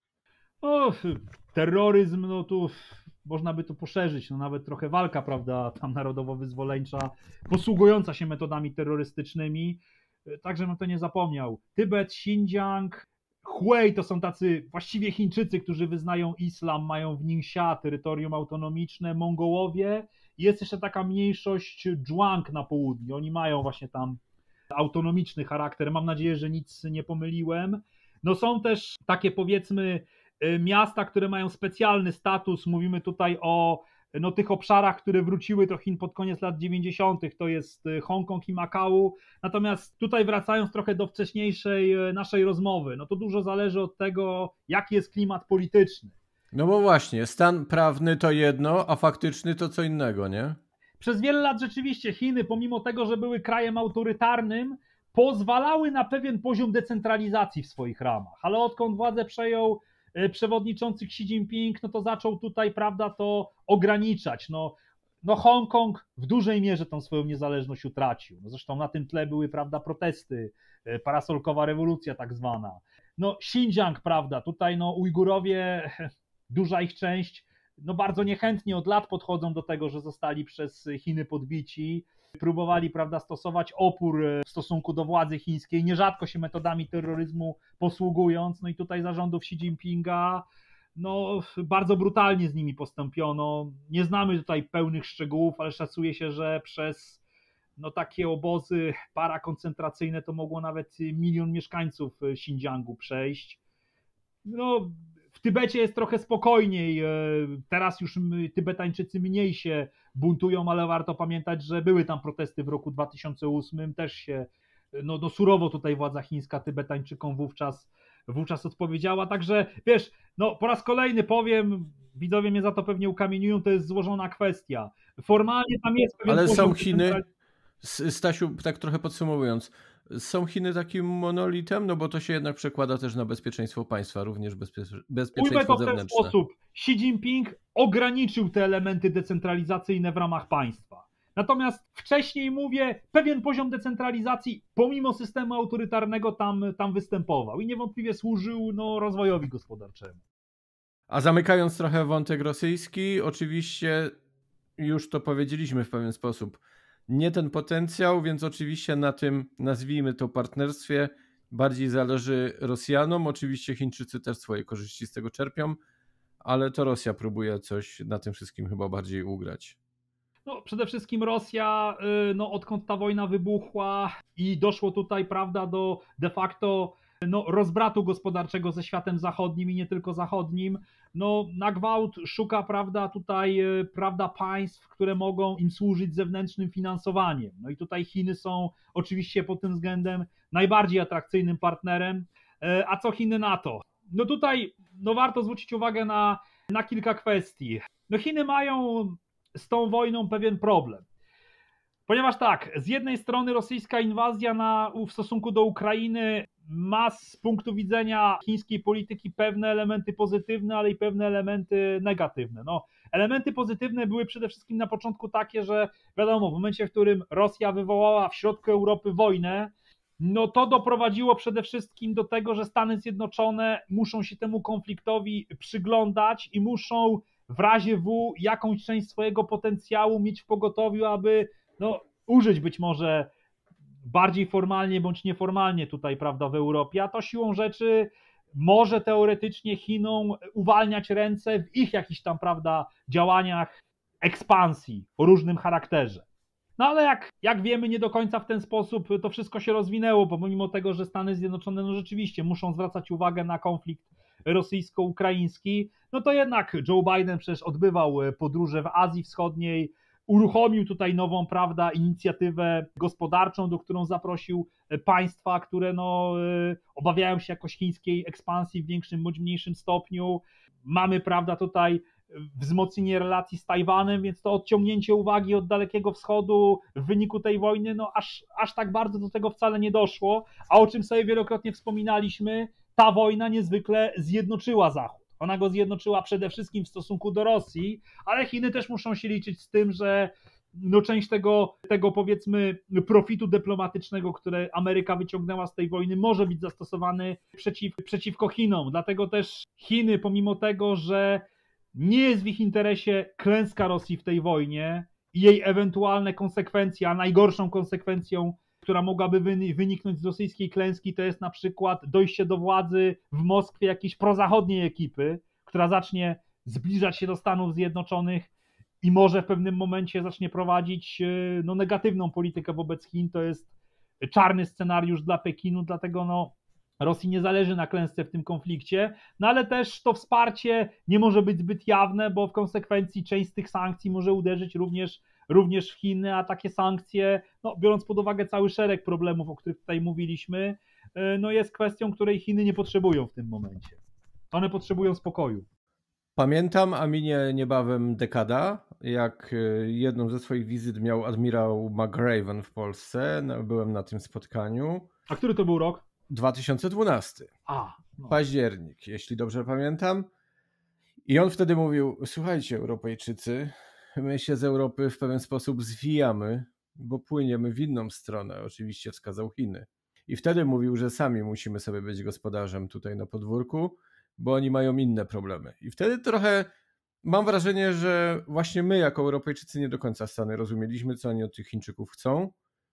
O, terroryzm, no tu można by to poszerzyć, no nawet trochę walka, prawda, tam narodowo-wyzwoleńcza, posługująca się metodami terrorystycznymi, także bym to nie zapomniał. Tybet, Xinjiang, Hubei to są tacy właściwie Chińczycy, którzy wyznają islam, mają w Ningxia terytorium autonomiczne, Mongołowie, jest jeszcze taka mniejszość Zhuang na południu, oni mają właśnie tam autonomiczny charakter, mam nadzieję, że nic nie pomyliłem. No są też takie powiedzmy miasta, które mają specjalny status, mówimy tutaj o no, tych obszarach, które wróciły do Chin pod koniec lat dziewięćdziesiątych, to jest Hongkong i Makau, natomiast tutaj wracając trochę do wcześniejszej naszej rozmowy, no to dużo zależy od tego, jaki jest klimat polityczny. No bo właśnie, stan prawny to jedno, a faktyczny to co innego, nie? Przez wiele lat rzeczywiście Chiny, pomimo tego, że były krajem autorytarnym, pozwalały na pewien poziom decentralizacji w swoich ramach, ale odkąd władzę przejął przewodniczący Xi Jinping, no to zaczął tutaj, prawda, to ograniczać. No, no Hongkong w dużej mierze tą swoją niezależność utracił. No zresztą na tym tle były, prawda, protesty, parasolkowa rewolucja tak zwana. No Xinjiang, prawda, tutaj no Ujgurowie, duża ich część, no bardzo niechętnie od lat podchodzą do tego, że zostali przez Chiny podbici. Próbowali, prawda, stosować opór w stosunku do władzy chińskiej, nierzadko się metodami terroryzmu posługując, no i tutaj za rządów Xi Jinpinga no, bardzo brutalnie z nimi postąpiono. Nie znamy tutaj pełnych szczegółów, ale szacuje się, że przez no, takie obozy parakoncentracyjne to mogło nawet milion mieszkańców Xinjiangu przejść. No, w Tybecie jest trochę spokojniej, teraz już Tybetańczycy mniej się buntują, ale warto pamiętać, że były tam protesty w roku dwa tysiące ósmym, też się no, no surowo tutaj władza chińska Tybetańczykom wówczas, wówczas odpowiedziała, także wiesz, no po raz kolejny powiem, widzowie mnie za to pewnie ukamieniują, to jest złożona kwestia. Formalnie tam jest pewien ale są Chiny, Stasiu, tak trochę podsumowując, są Chiny takim monolitem? No bo to się jednak przekłada też na bezpieczeństwo państwa, również bezpie- bezpieczeństwo zewnętrzne. W ten sposób. Xi Jinping ograniczył te elementy decentralizacyjne w ramach państwa. Natomiast wcześniej mówię, pewien poziom decentralizacji pomimo systemu autorytarnego tam, tam występował i niewątpliwie służył no, rozwojowi gospodarczemu. A zamykając trochę wątek rosyjski, oczywiście już to powiedzieliśmy w pewien sposób, nie ten potencjał, więc oczywiście na tym, nazwijmy to, partnerstwie bardziej zależy Rosjanom. Oczywiście Chińczycy też swoje korzyści z tego czerpią, ale to Rosja próbuje coś na tym wszystkim chyba bardziej ugrać. No, przede wszystkim Rosja, no, odkąd ta wojna wybuchła i doszło tutaj, prawda, do de facto no, rozbratu gospodarczego ze światem zachodnim i nie tylko zachodnim, no, na gwałt szuka, prawda, tutaj, prawda, państw, które mogą im służyć zewnętrznym finansowaniem. No i tutaj Chiny są oczywiście pod tym względem najbardziej atrakcyjnym partnerem. A co Chiny na to? No tutaj, no, warto zwrócić uwagę na, na kilka kwestii. No, Chiny mają z tą wojną pewien problem. Ponieważ tak, z jednej strony rosyjska inwazja na, w stosunku do Ukrainy ma z punktu widzenia chińskiej polityki pewne elementy pozytywne, ale i pewne elementy negatywne. No, elementy pozytywne były przede wszystkim na początku takie, że wiadomo, w momencie, w którym Rosja wywołała w środku Europy wojnę, no to doprowadziło przede wszystkim do tego, że Stany Zjednoczone muszą się temu konfliktowi przyglądać i muszą w razie W jakąś część swojego potencjału mieć w pogotowiu, aby no, użyć być może bardziej formalnie bądź nieformalnie tutaj, prawda, w Europie, a to siłą rzeczy może teoretycznie Chinom uwalniać ręce w ich jakichś tam, prawda, działaniach ekspansji o różnym charakterze. No ale jak, jak wiemy, nie do końca w ten sposób to wszystko się rozwinęło, bo pomimo tego, że Stany Zjednoczone no rzeczywiście muszą zwracać uwagę na konflikt rosyjsko-ukraiński, no to jednak Joe Biden przecież odbywał podróże w Azji Wschodniej, uruchomił tutaj nową, prawda, inicjatywę gospodarczą, do którą zaprosił państwa, które no, obawiają się jakoś chińskiej ekspansji w większym bądź mniejszym stopniu. Mamy, prawda, tutaj wzmocnienie relacji z Tajwanem, więc to odciągnięcie uwagi od Dalekiego Wschodu w wyniku tej wojny, no aż, aż tak bardzo do tego wcale nie doszło, a o czym sobie wielokrotnie wspominaliśmy, ta wojna niezwykle zjednoczyła Zachód. Ona go zjednoczyła przede wszystkim w stosunku do Rosji, ale Chiny też muszą się liczyć z tym, że no część tego, tego powiedzmy profitu dyplomatycznego, które Ameryka wyciągnęła z tej wojny, może być zastosowany przeciw, przeciwko Chinom. Dlatego też Chiny, pomimo tego, że nie jest w ich interesie klęska Rosji w tej wojnie i jej ewentualne konsekwencje, a najgorszą konsekwencją, która mogłaby wyniknąć z rosyjskiej klęski, to jest na przykład dojście do władzy w Moskwie jakiejś prozachodniej ekipy, która zacznie zbliżać się do Stanów Zjednoczonych i może w pewnym momencie zacznie prowadzić no, negatywną politykę wobec Chin. To jest czarny scenariusz dla Pekinu, dlatego no, Rosji nie zależy na klęsce w tym konflikcie, no ale też to wsparcie nie może być zbyt jawne, bo w konsekwencji część z tych sankcji może uderzyć również, również w Chiny, a takie sankcje, no, biorąc pod uwagę cały szereg problemów, o których tutaj mówiliśmy, no jest kwestią, której Chiny nie potrzebują w tym momencie. One potrzebują spokoju. Pamiętam, a minie niebawem dekada, jak jedną ze swoich wizyt miał admirał McRaven w Polsce. Byłem na tym spotkaniu. A który to był rok? dwa tysiące dwunasty. A, no. Październik, jeśli dobrze pamiętam. I on wtedy mówił, słuchajcie Europejczycy, my się z Europy w pewien sposób zwijamy, bo płyniemy w inną stronę. Oczywiście wskazał Chiny. I wtedy mówił, że sami musimy sobie być gospodarzem tutaj na podwórku, bo oni mają inne problemy. I wtedy trochę mam wrażenie, że właśnie my jako Europejczycy nie do końca Stany rozumieliśmy, co oni od tych Chińczyków chcą,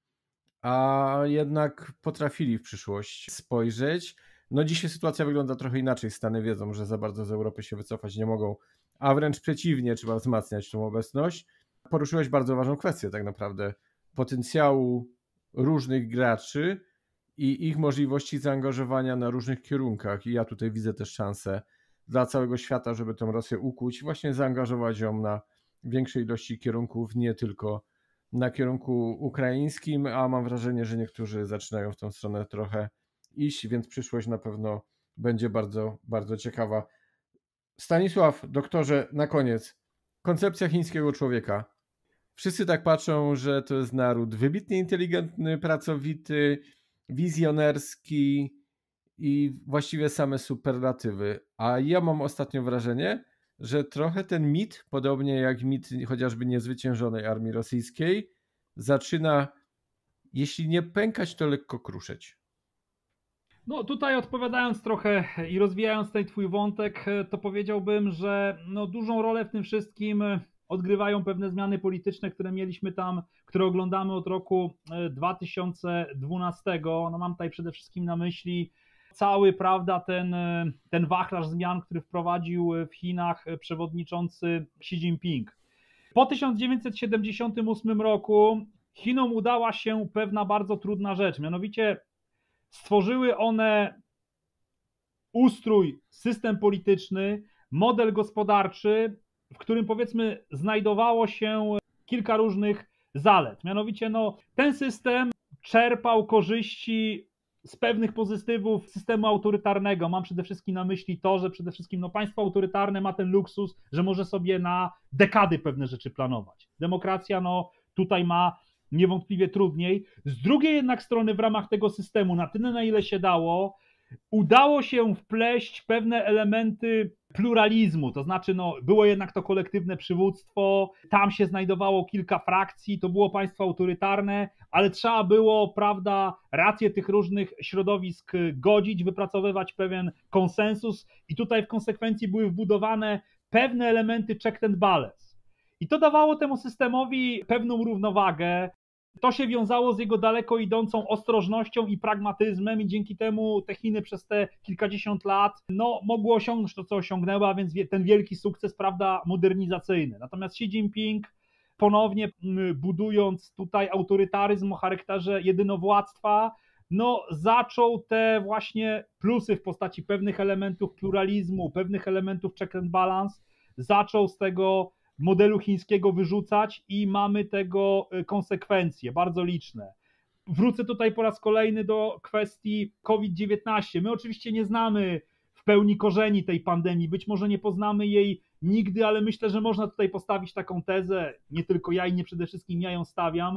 a jednak potrafili w przyszłość spojrzeć. No dzisiaj sytuacja wygląda trochę inaczej. Stany wiedzą, że za bardzo z Europy się wycofać nie mogą, a wręcz przeciwnie, trzeba wzmacniać tą obecność. Poruszyłeś bardzo ważną kwestię tak naprawdę potencjału różnych graczy i ich możliwości zaangażowania na różnych kierunkach. I ja tutaj widzę też szansę dla całego świata, żeby tę Rosję ukuć, właśnie zaangażować ją na większej ilości kierunków, nie tylko na kierunku ukraińskim, a mam wrażenie, że niektórzy zaczynają w tą stronę trochę iść, więc przyszłość na pewno będzie bardzo, bardzo ciekawa. Stanisław, doktorze, na koniec, koncepcja chińskiego człowieka. Wszyscy tak patrzą, że to jest naród wybitnie inteligentny, pracowity, wizjonerski i właściwie same superlatywy. A ja mam ostatnio wrażenie, że trochę ten mit, podobnie jak mit chociażby niezwyciężonej armii rosyjskiej, zaczyna, jeśli nie pękać, to lekko kruszeć. No tutaj odpowiadając trochę i rozwijając ten twój wątek, to powiedziałbym, że no dużą rolę w tym wszystkim odgrywają pewne zmiany polityczne, które mieliśmy tam, które oglądamy od roku dwa tysiące dwunastego. No mam tutaj przede wszystkim na myśli cały, prawda, ten, ten wachlarz zmian, który wprowadził w Chinach przewodniczący Xi Jinping. Po tysiąc dziewięćset siedemdziesiątym ósmym roku Chinom udała się pewna bardzo trudna rzecz, mianowicie stworzyły one ustrój, system polityczny, model gospodarczy, w którym powiedzmy znajdowało się kilka różnych zalet. Mianowicie no, ten system czerpał korzyści z pewnych pozytywów systemu autorytarnego. Mam przede wszystkim na myśli to, że przede wszystkim no, państwo autorytarne ma ten luksus, że może sobie na dekady pewne rzeczy planować. Demokracja no, tutaj ma niewątpliwie trudniej. Z drugiej jednak strony w ramach tego systemu, na tyle na ile się dało, udało się wpleść pewne elementy pluralizmu, to znaczy no, było jednak to kolektywne przywództwo, tam się znajdowało kilka frakcji, to było państwo autorytarne, ale trzeba było, prawda, racje tych różnych środowisk godzić, wypracowywać pewien konsensus i tutaj w konsekwencji były wbudowane pewne elementy check and balance. I to dawało temu systemowi pewną równowagę. To się wiązało z jego daleko idącą ostrożnością i pragmatyzmem i dzięki temu te Chiny przez te kilkadziesiąt lat no, mogły osiągnąć to, co osiągnęły, a więc ten wielki sukces, prawda, modernizacyjny. Natomiast Xi Jinping ponownie budując tutaj autorytaryzm o charakterze jedynowładztwa, no zaczął te właśnie plusy w postaci pewnych elementów pluralizmu, pewnych elementów check and balance, zaczął z tego modelu chińskiego wyrzucać i mamy tego konsekwencje bardzo liczne. Wrócę tutaj po raz kolejny do kwestii COVID dziewiętnaście. My oczywiście nie znamy w pełni korzeni tej pandemii, być może nie poznamy jej nigdy, ale myślę, że można tutaj postawić taką tezę, nie tylko ja i nie przede wszystkim ja ją stawiam,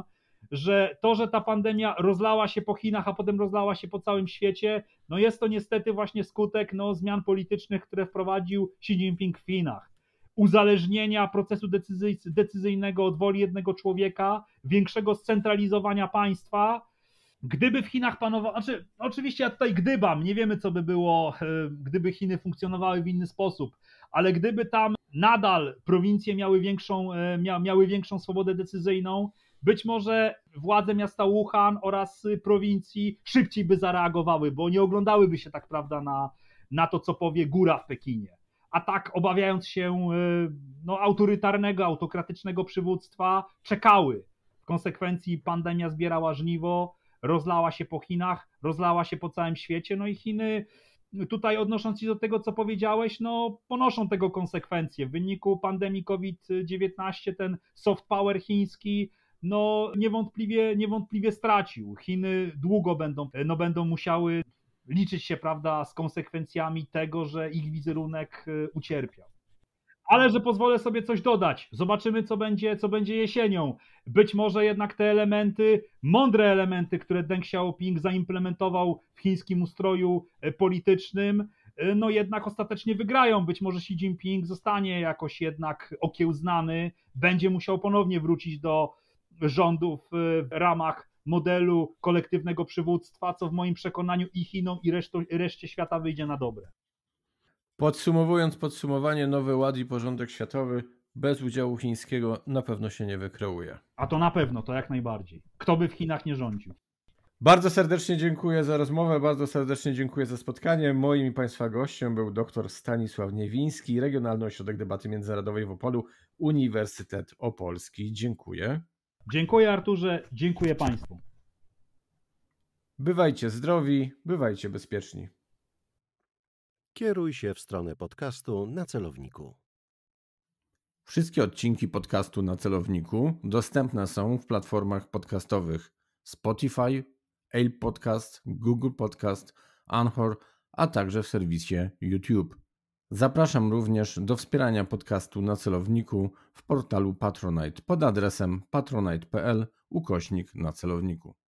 że to, że ta pandemia rozlała się po Chinach, a potem rozlała się po całym świecie, no jest to niestety właśnie skutek no, zmian politycznych, które wprowadził Xi Jinping w Chinach. Uzależnienia procesu decyzyjnego od woli jednego człowieka, większego scentralizowania państwa. Gdyby w Chinach panowało, znaczy oczywiście ja tutaj gdybam, nie wiemy co by było, gdyby Chiny funkcjonowały w inny sposób, ale gdyby tam nadal prowincje miały większą, miały większą swobodę decyzyjną, być może władze miasta Wuhan oraz prowincji szybciej by zareagowały, bo nie oglądałyby się tak, prawda, na, na to, co powie góra w Pekinie. A tak obawiając się no, autorytarnego, autokratycznego przywództwa, czekały. W konsekwencji pandemia zbierała żniwo, rozlała się po Chinach, rozlała się po całym świecie, no i Chiny tutaj odnosząc się do tego, co powiedziałeś, no ponoszą tego konsekwencje. W wyniku pandemii COVID dziewiętnaście ten soft power chiński no niewątpliwie, niewątpliwie stracił. Chiny długo będą, no, będą musiały liczyć się, prawda, z konsekwencjami tego, że ich wizerunek ucierpiał. Ale że pozwolę sobie coś dodać. Zobaczymy, co będzie, co będzie jesienią. Być może jednak te elementy, mądre elementy, które Deng Xiaoping zaimplementował w chińskim ustroju politycznym, no jednak ostatecznie wygrają. Być może Xi Jinping zostanie jakoś jednak okiełznany, będzie musiał ponownie wrócić do rządów w ramach modelu kolektywnego przywództwa, co w moim przekonaniu i Chinom, i reszto, reszcie świata wyjdzie na dobre. Podsumowując podsumowanie, nowy ład i porządek światowy bez udziału chińskiego na pewno się nie wykreuje. A to na pewno, to jak najbardziej. Kto by w Chinach nie rządził? Bardzo serdecznie dziękuję za rozmowę, bardzo serdecznie dziękuję za spotkanie. Moim i Państwa gościem był dr Stanisław Niewiński, Regionalny Ośrodek Debaty Międzynarodowej w Opolu, Uniwersytet Opolski. Dziękuję. Dziękuję Arturze, dziękuję Państwu. Bywajcie zdrowi, bywajcie bezpieczni. Kieruj się w stronę podcastu na celowniku. Wszystkie odcinki podcastu na celowniku dostępne są w platformach podcastowych Spotify, Apple Podcast, Google Podcast, Anchor, a także w serwisie YouTube. Zapraszam również do wspierania podcastu na celowniku w portalu Patronite pod adresem patronite kropka pl ukośnik na celowniku.